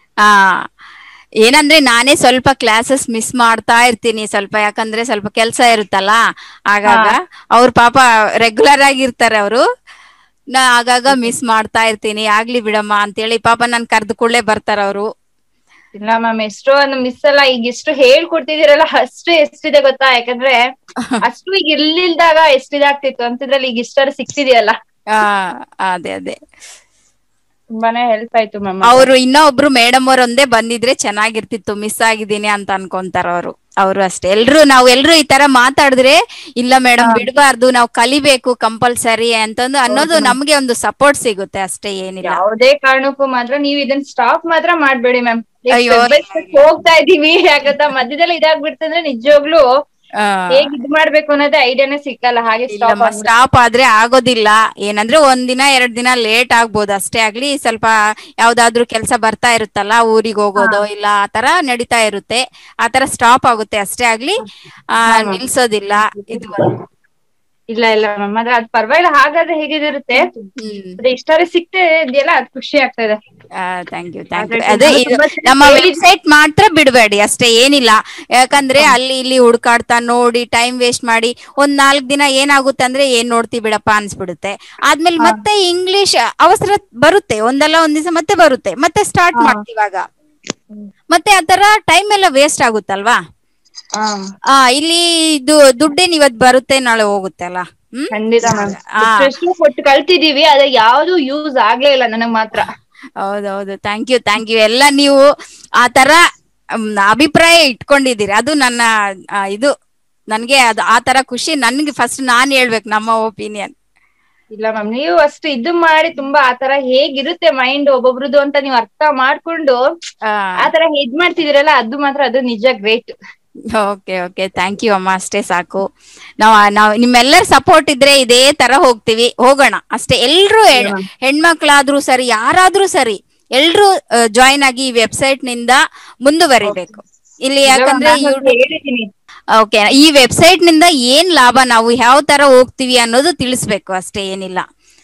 ಏನಂದ್ರೆ ನಾನೇ ಸ್ವಲ್ಪ ಕ್ಲಾಸಸ್ ಮಿಸ್ ಮಾಡ್ತಾ ಇರ್ತೀನಿ ಸ್ವಲ್ಪ, ಯಾಕಂದ್ರೆ ಸ್ವಲ್ಪ ಕೆಲ್ಸ ಇರುತ್ತಲ್ಲ ಆಗಾಗ. ಅವ್ರ ಪಾಪ ರೆಗ್ಯುಲರ್ ಆಗಿರ್ತಾರೆ ಅವರು, ನಾ ಆಗಾಗ ಮಿಸ್ ಮಾಡ್ತಾ ಇರ್ತೀನಿ. ಆಗ್ಲಿ ಬಿಡಮ್ಮ ಅಂತೇಳಿ ಪಾಪ ನನ್ ಕರ್ದು ಕೂಡಲೇ ಬರ್ತಾರ ಅವರು. ಇಲ್ಲ ಮ್ಯಾಮ್, ಎಷ್ಟೋ ಒಂದು ಮಿಸ್ ಅಲ್ಲ. ಈಗ ಎಷ್ಟು ಹೇಳ್ಕೊಡ್ತಿದ್ದೀರಲ್ಲ ಅಷ್ಟು ಎಷ್ಟಿದೆ ಗೊತ್ತಾ, ಯಾಕಂದ್ರೆ ಅಷ್ಟು ಈಗ ಇರ್ಲಿಲ್ದಾಗ ಎಷ್ಟು ಇದಾಗ್ತಿತ್ತು ಅಂತಿದ್ರಲ್ಲಿ ಈಗ ಇಷ್ಟಾರು ಸಿಕ್ತಿದೆಯಲ್ಲ. ಅದೇ ಅದೇ, ತುಂಬಾನೇ ಹೆಲ್ಪ್ ಆಯ್ತು ಮ್ಯಾಮ್. ಅವರು ಇನ್ನೊಬ್ರು ಮೇಡಮ್ ಅವರೊಂದೇ ಬಂದಿದ್ರೆ ಚೆನ್ನಾಗಿರ್ತಿತ್ತು, ಮಿಸ್ ಆಗಿದ್ದೀನಿ ಅಂತ ಅನ್ಕೊಂತಾರ ಅವರು ಅಷ್ಟೇ. ನಾವೆಲ್ರು ಈ ತರ ಮಾತಾಡಿದ್ರೆ, ಇಲ್ಲ ಮೇಡಮ್ ಬಿಡಬಾರ್ದು, ನಾವು ಕಲಿಬೇಕು ಕಂಪಲ್ಸರಿ ಅಂತಂದು ಅನ್ನೋದು ನಮ್ಗೆ ಒಂದು ಸಪೋರ್ಟ್ ಸಿಗುತ್ತೆ ಅಷ್ಟೇ, ಏನಿಲ್ಲ. ಯಾವುದೇ ಕಾರಣಕ್ಕೂ ಮಾತ್ರ ನೀವ್ ಇದನ್ನ ಸ್ಟಾಪ್ ಮಾತ್ರ ಮಾಡ್ಬೇಡಿ ಮ್ಯಾಮ್. ಹೋಗ್ತಾ ಇದೀವಿ ಯಾಕಂತ ಮಧ್ಯದಲ್ಲಿ ಇದಾಗ್ಬಿಡ್ತಂದ್ರೆ ನಿಜವಾಗ್ಲೂ ಹೇಗ್ ಇದ್ ಮಾಡ್ಬೇಕು ಅನ್ನೋದೇ ಐಡಿಯಾನೇ ಸಿಕ್ಕಲ್ಲ. ಹಾಗೆ ಸ್ಟಾಪ್ ಆದ್ರೆ ಆಗೋದಿಲ್ಲ. ಏನಂದ್ರೆ 1 ದಿನ 2 ದಿನ ಲೇಟ್ ಆಗ್ಬೋದು ಅಷ್ಟೇ. ಆಗ್ಲಿ ಸ್ವಲ್ಪ ಯಾವ್ದಾದ್ರು ಕೆಲ್ಸ ಬರ್ತಾ ಇರುತ್ತಲ್ಲ, ಊರಿಗೆ ಹೋಗೋದು ಇಲ್ಲ ಆತರ ನಡೀತಾ ಇರುತ್ತೆ, ಆತರ ಸ್ಟಾಪ್ ಆಗುತ್ತೆ ಅಷ್ಟೇ. ಆಗ್ಲಿ ನಿಲ್ಸೋದಿಲ್ಲ ಇದು. ಇಲ್ಲ ಇಲ್ಲ ಮ್ಯಾಮ್, ಅದ್ ಪರವಾಗಿಲ್ಲ. ಹಾಗಾದ್ರೆ ಹೇಗಿರುತ್ತೆ ಇಷ್ಟಾರೆ ಸಿಕ್ತೆ ಇದೆಯಲ್ಲ, ಅದ್ ಖುಷಿ ಆಗ್ತಾ ಇದೆ. Thank you thank you. ಅದೇ ನಮ್ಮ ವೆಬ್ಸೈಟ್ ಮಾತ್ರ ಬಿಡಬೇಡಿ ಅಷ್ಟೇ, ಏನಿಲ್ಲ. ಯಾಕಂದ್ರೆ ಅಲ್ಲಿ ಇಲ್ಲಿ ಹುಡ್ಕಾಡ್ತಾ ನೋಡಿ ಟೈಮ್ ವೇಸ್ಟ್ ಮಾಡಿ 1-4 ದಿನ ಏನಾಗುತ್ತೆ ಅಂದ್ರೆ ಏನ್ ನೋಡ್ತೀವಿ ಬಿಡಪ್ಪ ಅನ್ಸ್ಬಿಡುತ್ತೆ. ಆದ್ಮೇಲೆ ಮತ್ತೆ ಇಂಗ್ಲಿಷ್ ಅವಸರ ಬರುತ್ತೆ, ಒಂದಲ್ಲ ಒಂದ್ ದಿವಸ ಮತ್ತೆ ಬರುತ್ತೆ, ಮತ್ತೆ ಸ್ಟಾರ್ಟ್ ಮಾಡ್ತೀವಾಗ ಮತ್ತೆ ಆತರ ಟೈಮ್ ಎಲ್ಲ ವೇಸ್ಟ್ ಆಗುತ್ತಲ್ವಾ. ಇಲ್ಲಿ ದುಡ್ಡೇನ್ ಇವತ್ ಬರುತ್ತೆ ನಾಳೆ ಹೋಗುತ್ತೆ ಅಲ್ಲ. ಖಂಡಿತ ಮ್ಯಾಮ್, ಎಷ್ಟು ಕೊಟ್ಟು ಕಳ್ತಿದೀವಿ, ಅದ ಯಾವ್ದು ಯೂಸ್ ಆಗ್ಲೇ ಇಲ್ಲ ನನಗ್ ಮಾತ್ರ. ಹೌದೌದು, ಥ್ಯಾಂಕ್ ಯು ಥ್ಯಾಂಕ್ ಯು. ಎಲ್ಲ ನೀವು ಆತರ ಅಭಿಪ್ರಾಯ ಇಟ್ಕೊಂಡಿದ್ದೀರಿ, ಅದು ನನ್ನ ಇದು ನನ್ಗೆ ಅದು ಆತರ ಖುಷಿ. ನನ್ಗೆ ಫಸ್ಟ್ ನಾನ್ ಹೇಳ್ಬೇಕು ನಮ್ಮ ಒಪಿನಿಯನ್. ಇಲ್ಲ ಮ್ಯಾಮ್, ನೀವು ಅಷ್ಟು ಇದು ಮಾಡಿ ತುಂಬಾ ಆತರ ಹೇಗಿರುತ್ತೆ ಮೈಂಡ್ ಒಬ್ಬೊಬ್ರದ್ದು ಅಂತ ನೀವು ಅರ್ಥ ಮಾಡ್ಕೊಂಡು ಆತರ ಇದ್ ಮಾಡ್ತಿದಿರಲ್ಲ, ಅದು ನಿಜ great. Okay okay, thank you ಅಮ್ಮ. ಅಷ್ಟೇ ಸಾಕು. ನಾವ್ ನಿಮ್ಮೆಲ್ಲರ ಸಪೋರ್ಟ್ ಇದ್ರೆ ಇದೇ ತರ ಹೋಗೋಣ ಅಷ್ಟೇ. ಎಲ್ರು ಹೆಣ್ಮಕ್ಳಾದ್ರೂ ಸರಿ, ಯಾರಾದ್ರೂ ಸರಿ, ಎಲ್ರು ಜಾಯಿನ್ ಆಗಿ ಈ ವೆಬ್ಸೈಟ್ ನಿಂದ ಮುಂದುವರಿಬೇಕು ಇಲ್ಲಿ. ಯಾಕಂದ್ರೆ ಓಕೆ, ಈ ವೆಬ್ಸೈಟ್ ನಿಂದ ಏನ್ ಲಾಭ, ನಾವು ಯಾವ ತರ ಹೋಗ್ತಿವಿ ಅನ್ನೋದು ತಿಳಿಸ್ಬೇಕು ಅಷ್ಟೇ, ಏನಿಲ್ಲ.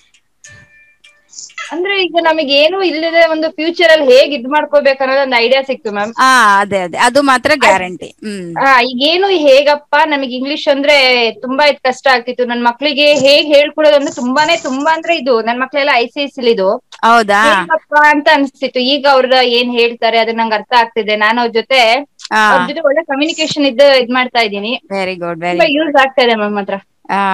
ಅಂದ್ರೆ ಈಗ ನಮಗೆ ಏನು ಇಲ್ಲದೆ ಒಂದು ಫ್ಯೂಚರ್ ಅಲ್ಲಿ ಹೇಗ್ ಇದ್ ಮಾಡ್ಕೋಬೇಕು ಅನ್ನೋದು ಒಂದು ಐಡಿಯಾ ಸಿಕ್ತು ಮ್ಯಾಮ್. ಅದೇ ಅದೇ, ಅದು ಮಾತ್ರ ಗ್ಯಾರಂಟಿ. ಈಗೇನು ಹೇಗಪ್ಪ ನಮಗೆ ಇಂಗ್ಲಿಷ್ ಅಂದ್ರೆ ತುಂಬಾ ಕಷ್ಟ ಆಗ್ತಿತ್ತು. ನನ್ ಮಕ್ಳಿಗೆ ಹೇಗ್ ಹೇಳ್ಕೊಡೋದು ಅಂದ್ರೆ ತುಂಬಾ ಅಂದ್ರೆ ಇದು ನನ್ ಮಕ್ಳೆಲ್ಲ ICSE ಇದು. ಹೌದಾ ಅಂತ ಅನ್ಸ್ತಿತ್ತು. ಈಗ ಅವ್ರ ಏನ್ ಹೇಳ್ತಾರೆ ಅದು ನಂಗೆ ಅರ್ಥ ಆಗ್ತಿದೆ. ನಾನು ಅವ್ರ ಜೊತೆ ಒಳ್ಳೆ ಕಮ್ಯುನಿಕೇಶನ್ ಇದ್ ಮಾಡ್ತಾ ಇದ್ದೀನಿ. ವೆರಿ ಗುಡ್, ಯೂಸ್ ಆಗ್ತಾ ಇದೆ ಮ್ಯಾಮ್ ಹತ್ರ.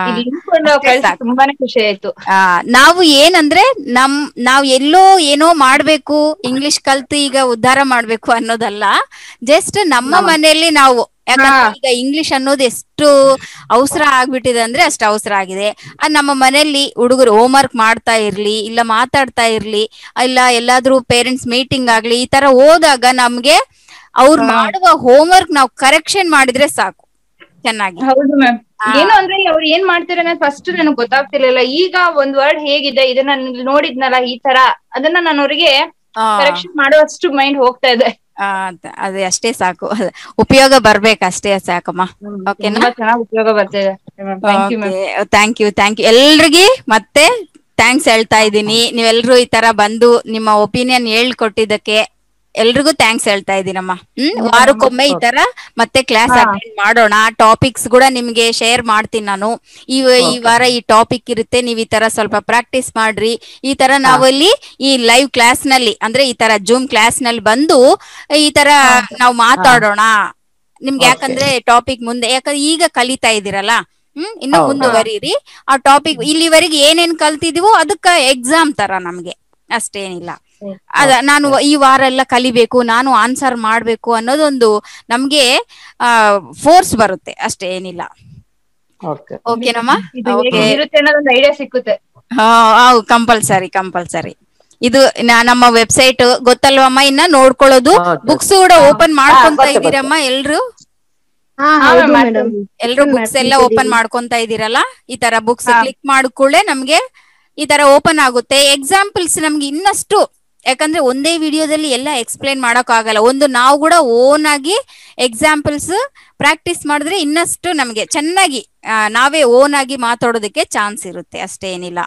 ತುಂಬಾನೇ ಖುಷಿ ಆಯ್ತು. ನಾವು ಏನಂದ್ರೆ ನಾವ್ ಎಲ್ಲೋ ಏನೋ ಮಾಡ್ಬೇಕು, ಇಂಗ್ಲಿಷ್ ಕಲ್ತು ಈಗ ಉದ್ಧಾರ ಮಾಡ್ಬೇಕು ಅನ್ನೋದಲ್ಲ. ಜಸ್ಟ್ ನಮ್ಮ ಮನೆಯಲ್ಲಿ ನಾವು, ಯಾಕಂದ್ರೆ ಈಗ ಇಂಗ್ಲಿಷ್ ಅನ್ನೋದು ಎಷ್ಟು ಅವಸರ ಆಗ್ಬಿಟ್ಟಿದೆ ಅಂದ್ರೆ ಅಷ್ಟು ಅವಸರ ಆಗಿದೆ. ನಮ್ಮ ಮನೆಯಲ್ಲಿ ಹುಡುಗರು ಹೋಮ್ ವರ್ಕ್ ಮಾಡ್ತಾ ಇರ್ಲಿ, ಇಲ್ಲ ಮಾತಾಡ್ತಾ ಇರ್ಲಿ, ಇಲ್ಲ ಎಲ್ಲಾದ್ರೂ ಪೇರೆಂಟ್ಸ್ ಮೀಟಿಂಗ್ ಆಗ್ಲಿ, ಈ ತರ ಹೋದಾಗ ನಮ್ಗೆ ಅವ್ರು ಮಾಡುವ ಹೋಮ್ ವರ್ಕ್ ನಾವು ಕರೆಕ್ಷನ್ ಮಾಡಿದ್ರೆ ಸಾಕು, ಚೆನ್ನಾಗಿ. ಹೌದು ಮ್ಯಾಮ್. ಏನು ಅಂದ್ರೆ ಅವ್ರು ಏನ್ ಮಾಡ್ತಾರೆ ಅನ್ನೋದು ಫಸ್ಟ್ ನನಗೆ ಗೊತ್ತಾಗ್ತಿರ್ಲಿಲ್ಲ. ಈಗ ಒಂದ್ ವರ್ಡ್ ಹೇಗಿದೆ ಇದನ್ನ ನೋಡಿದ್ನಲ್ಲ ಈ ತರ, ಅದನ್ನ ನಾನು ಅವ್ರಿಗೆ ಕರೆಕ್ಷನ್ ಮಾಡುವಷ್ಟು ಮೈಂಡ್ ಹೋಗ್ತಾ ಇದೆ. ಅದೇ ಅಷ್ಟೇ ಸಾಕು, ಉಪಯೋಗ ಬರ್ಬೇಕಷ್ಟೇ ಸಾಕಮ್ಮ. ಓಕೆನಾ, ಚೆನ್ನಾಗಿ ಉಪಯೋಗ ಬರ್ತಿದೆ. ಥ್ಯಾಂಕ್ ಯು ಥ್ಯಾಂಕ್ ಯು ಎಲ್ರಿಗೆ ಮತ್ತೆ ಥ್ಯಾಂಕ್ಸ್ ಹೇಳ್ತಾ ಇದ್ದೀನಿ. ನೀವೆಲ್ರು ಈ ತರ ಬಂದು ನಿಮ್ಮ ಒಪಿನಿಯನ್ ಹೇಳ್ಕೊಟ್ಟಿದ್ದಕ್ಕೆ ಎಲ್ರಿಗೂ ಥ್ಯಾಂಕ್ಸ್ ಹೇಳ್ತಾ ಇದ್ದೀನಮ್ಮ. ವಾರಕ್ಕೊಮ್ಮೆ ಈ ತರ ಮತ್ತೆ ಕ್ಲಾಸ್ ಅಟೆಂಡ್ ಮಾಡೋಣ. ಟಾಪಿಕ್ಸ್ ಕೂಡ ನಿಮ್ಗೆ ಶೇರ್ ಮಾಡ್ತೀನಿ ನಾನು. ಈ ವಾರ ಈ ಟಾಪಿಕ್ ಇರುತ್ತೆ, ನೀವ್ ಈ ತರ ಸ್ವಲ್ಪ ಪ್ರಾಕ್ಟೀಸ್ ಮಾಡ್ರಿ. ಈ ತರ ನಾವಲ್ಲಿ ಈ ಲೈವ್ ಕ್ಲಾಸ್ ನಲ್ಲಿ, ಅಂದ್ರೆ ಈ ತರ ಜೂಮ್ ಕ್ಲಾಸ್ ನಲ್ಲಿ ಬಂದು ಈ ತರ ನಾವು ಮಾತಾಡೋಣ ನಿಮ್ಗೆ. ಯಾಕಂದ್ರೆ ಟಾಪಿಕ್ ಮುಂದೆ, ಯಾಕಂದ್ರೆ ಈಗ ಕಲಿತಾ ಇದ್ದೀರಲ್ಲ, ಇನ್ನು ಮುಂದುವರಿರಿ. ಆ ಟಾಪಿಕ್ ಇಲ್ಲಿವರೆಗೆ ಏನೇನ್ ಕಲ್ತಿದೀವೋ ಅದಕ್ಕ ಎಕ್ಸಾಮ್ ತರ ನಮ್ಗೆ, ಅಷ್ಟೇನಿಲ್ಲ. ನಾನು ಈ ವಾರ ಎಲ್ಲ ಕಲಿಬೇಕು, ನಾನು ಆನ್ಸರ್ ಮಾಡ್ಬೇಕು ಅನ್ನೋದೊಂದು ನಮ್ಗೆ ಫೋರ್ಸ್ ಬರುತ್ತೆ, ಅಷ್ಟೇ, ಏನಿಲ್ಲ. ಓಕೆನಮ್ಮ, ಐಡಿಯಾ ಸಿಕ್ಕುತ್ತೆ. ಕಂಪಲ್ಸರಿ ಇದು ನಮ್ಮ ವೆಬ್ಸೈಟ್ ಗೊತ್ತಲ್ವಮ್ಮ. ಇನ್ನ ನೋಡ್ಕೊಳ್ಳೋದು ಬುಕ್ಸ್ ಕೂಡ ಓಪನ್ ಮಾಡ್ಕೊಂತ ಇದೀರಮ್ಮ ಎಲ್ರು ಬುಕ್ಸ್ ಎಲ್ಲ ಓಪನ್ ಮಾಡ್ಕೊಂತ ಇದೀರಲ್ಲ. ಈ ತರ ಬುಕ್ಸ್ ಕ್ಲಿಕ್ ಮಾಡಿಕೊಳ್ಳೆ ನಮ್ಗೆ ಈ ತರ ಓಪನ್ ಆಗುತ್ತೆ. ಎಕ್ಸಾಂಪಲ್ಸ್ ನಮ್ಗೆ ಇನ್ನಷ್ಟು ಯಾಕಂದ್ರೆ ಒಂದೇ ವಿಡಿಯೋದಲ್ಲಿ ಎಲ್ಲ ಎಕ್ಸ್ಪ್ಲೈನ್ ಮಾಡಕ್ ಆಗಲ್ಲ. ಒಂದು ನಾವು ಕೂಡ ಓನ್ ಆಗಿ ಎಕ್ಸಾಂಪಲ್ಸ್ ಪ್ರಾಕ್ಟೀಸ್ ಮಾಡಿದ್ರೆ ಇನ್ನಷ್ಟು ನಮ್ಗೆ ಚೆನ್ನಾಗಿ ನಾವೇ ಓನ್ ಆಗಿ ಮಾತಾಡೋದಕ್ಕೆ ಚಾನ್ಸ್ ಇರುತ್ತೆ, ಅಷ್ಟೇ, ಏನಿಲ್ಲ.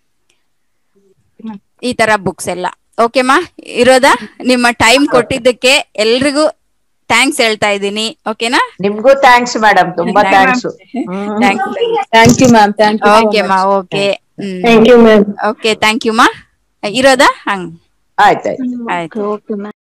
ಈ ತರ ಬುಕ್ಸ್ ಎಲ್ಲ ಓಕೆಮಾ ಇರೋದಾ? ನಿಮ್ಮ ಟೈಮ್ ಕೊಟ್ಟಿದ್ದಕ್ಕೆ ಎಲ್ರಿಗೂ ಥ್ಯಾಂಕ್ಸ್ ಹೇಳ್ತಾ ಇದ್ದೀನಿ. ಓಕೆನಾ? ನಿಮ್ಗೂ ಥ್ಯಾಂಕ್ಸ್ ಮೇಡಮ್, ತುಂಬಾ thanks. Thank you ma'am. Okay ಮಾ. Okay, thank you ma'am. Okay, thank you ಮಾ. ಇರೋದಾ? ಹಂಗ್ ಆಯ್ತಾಯ್ತು. ಆಯ್ತು. Okay ma'am.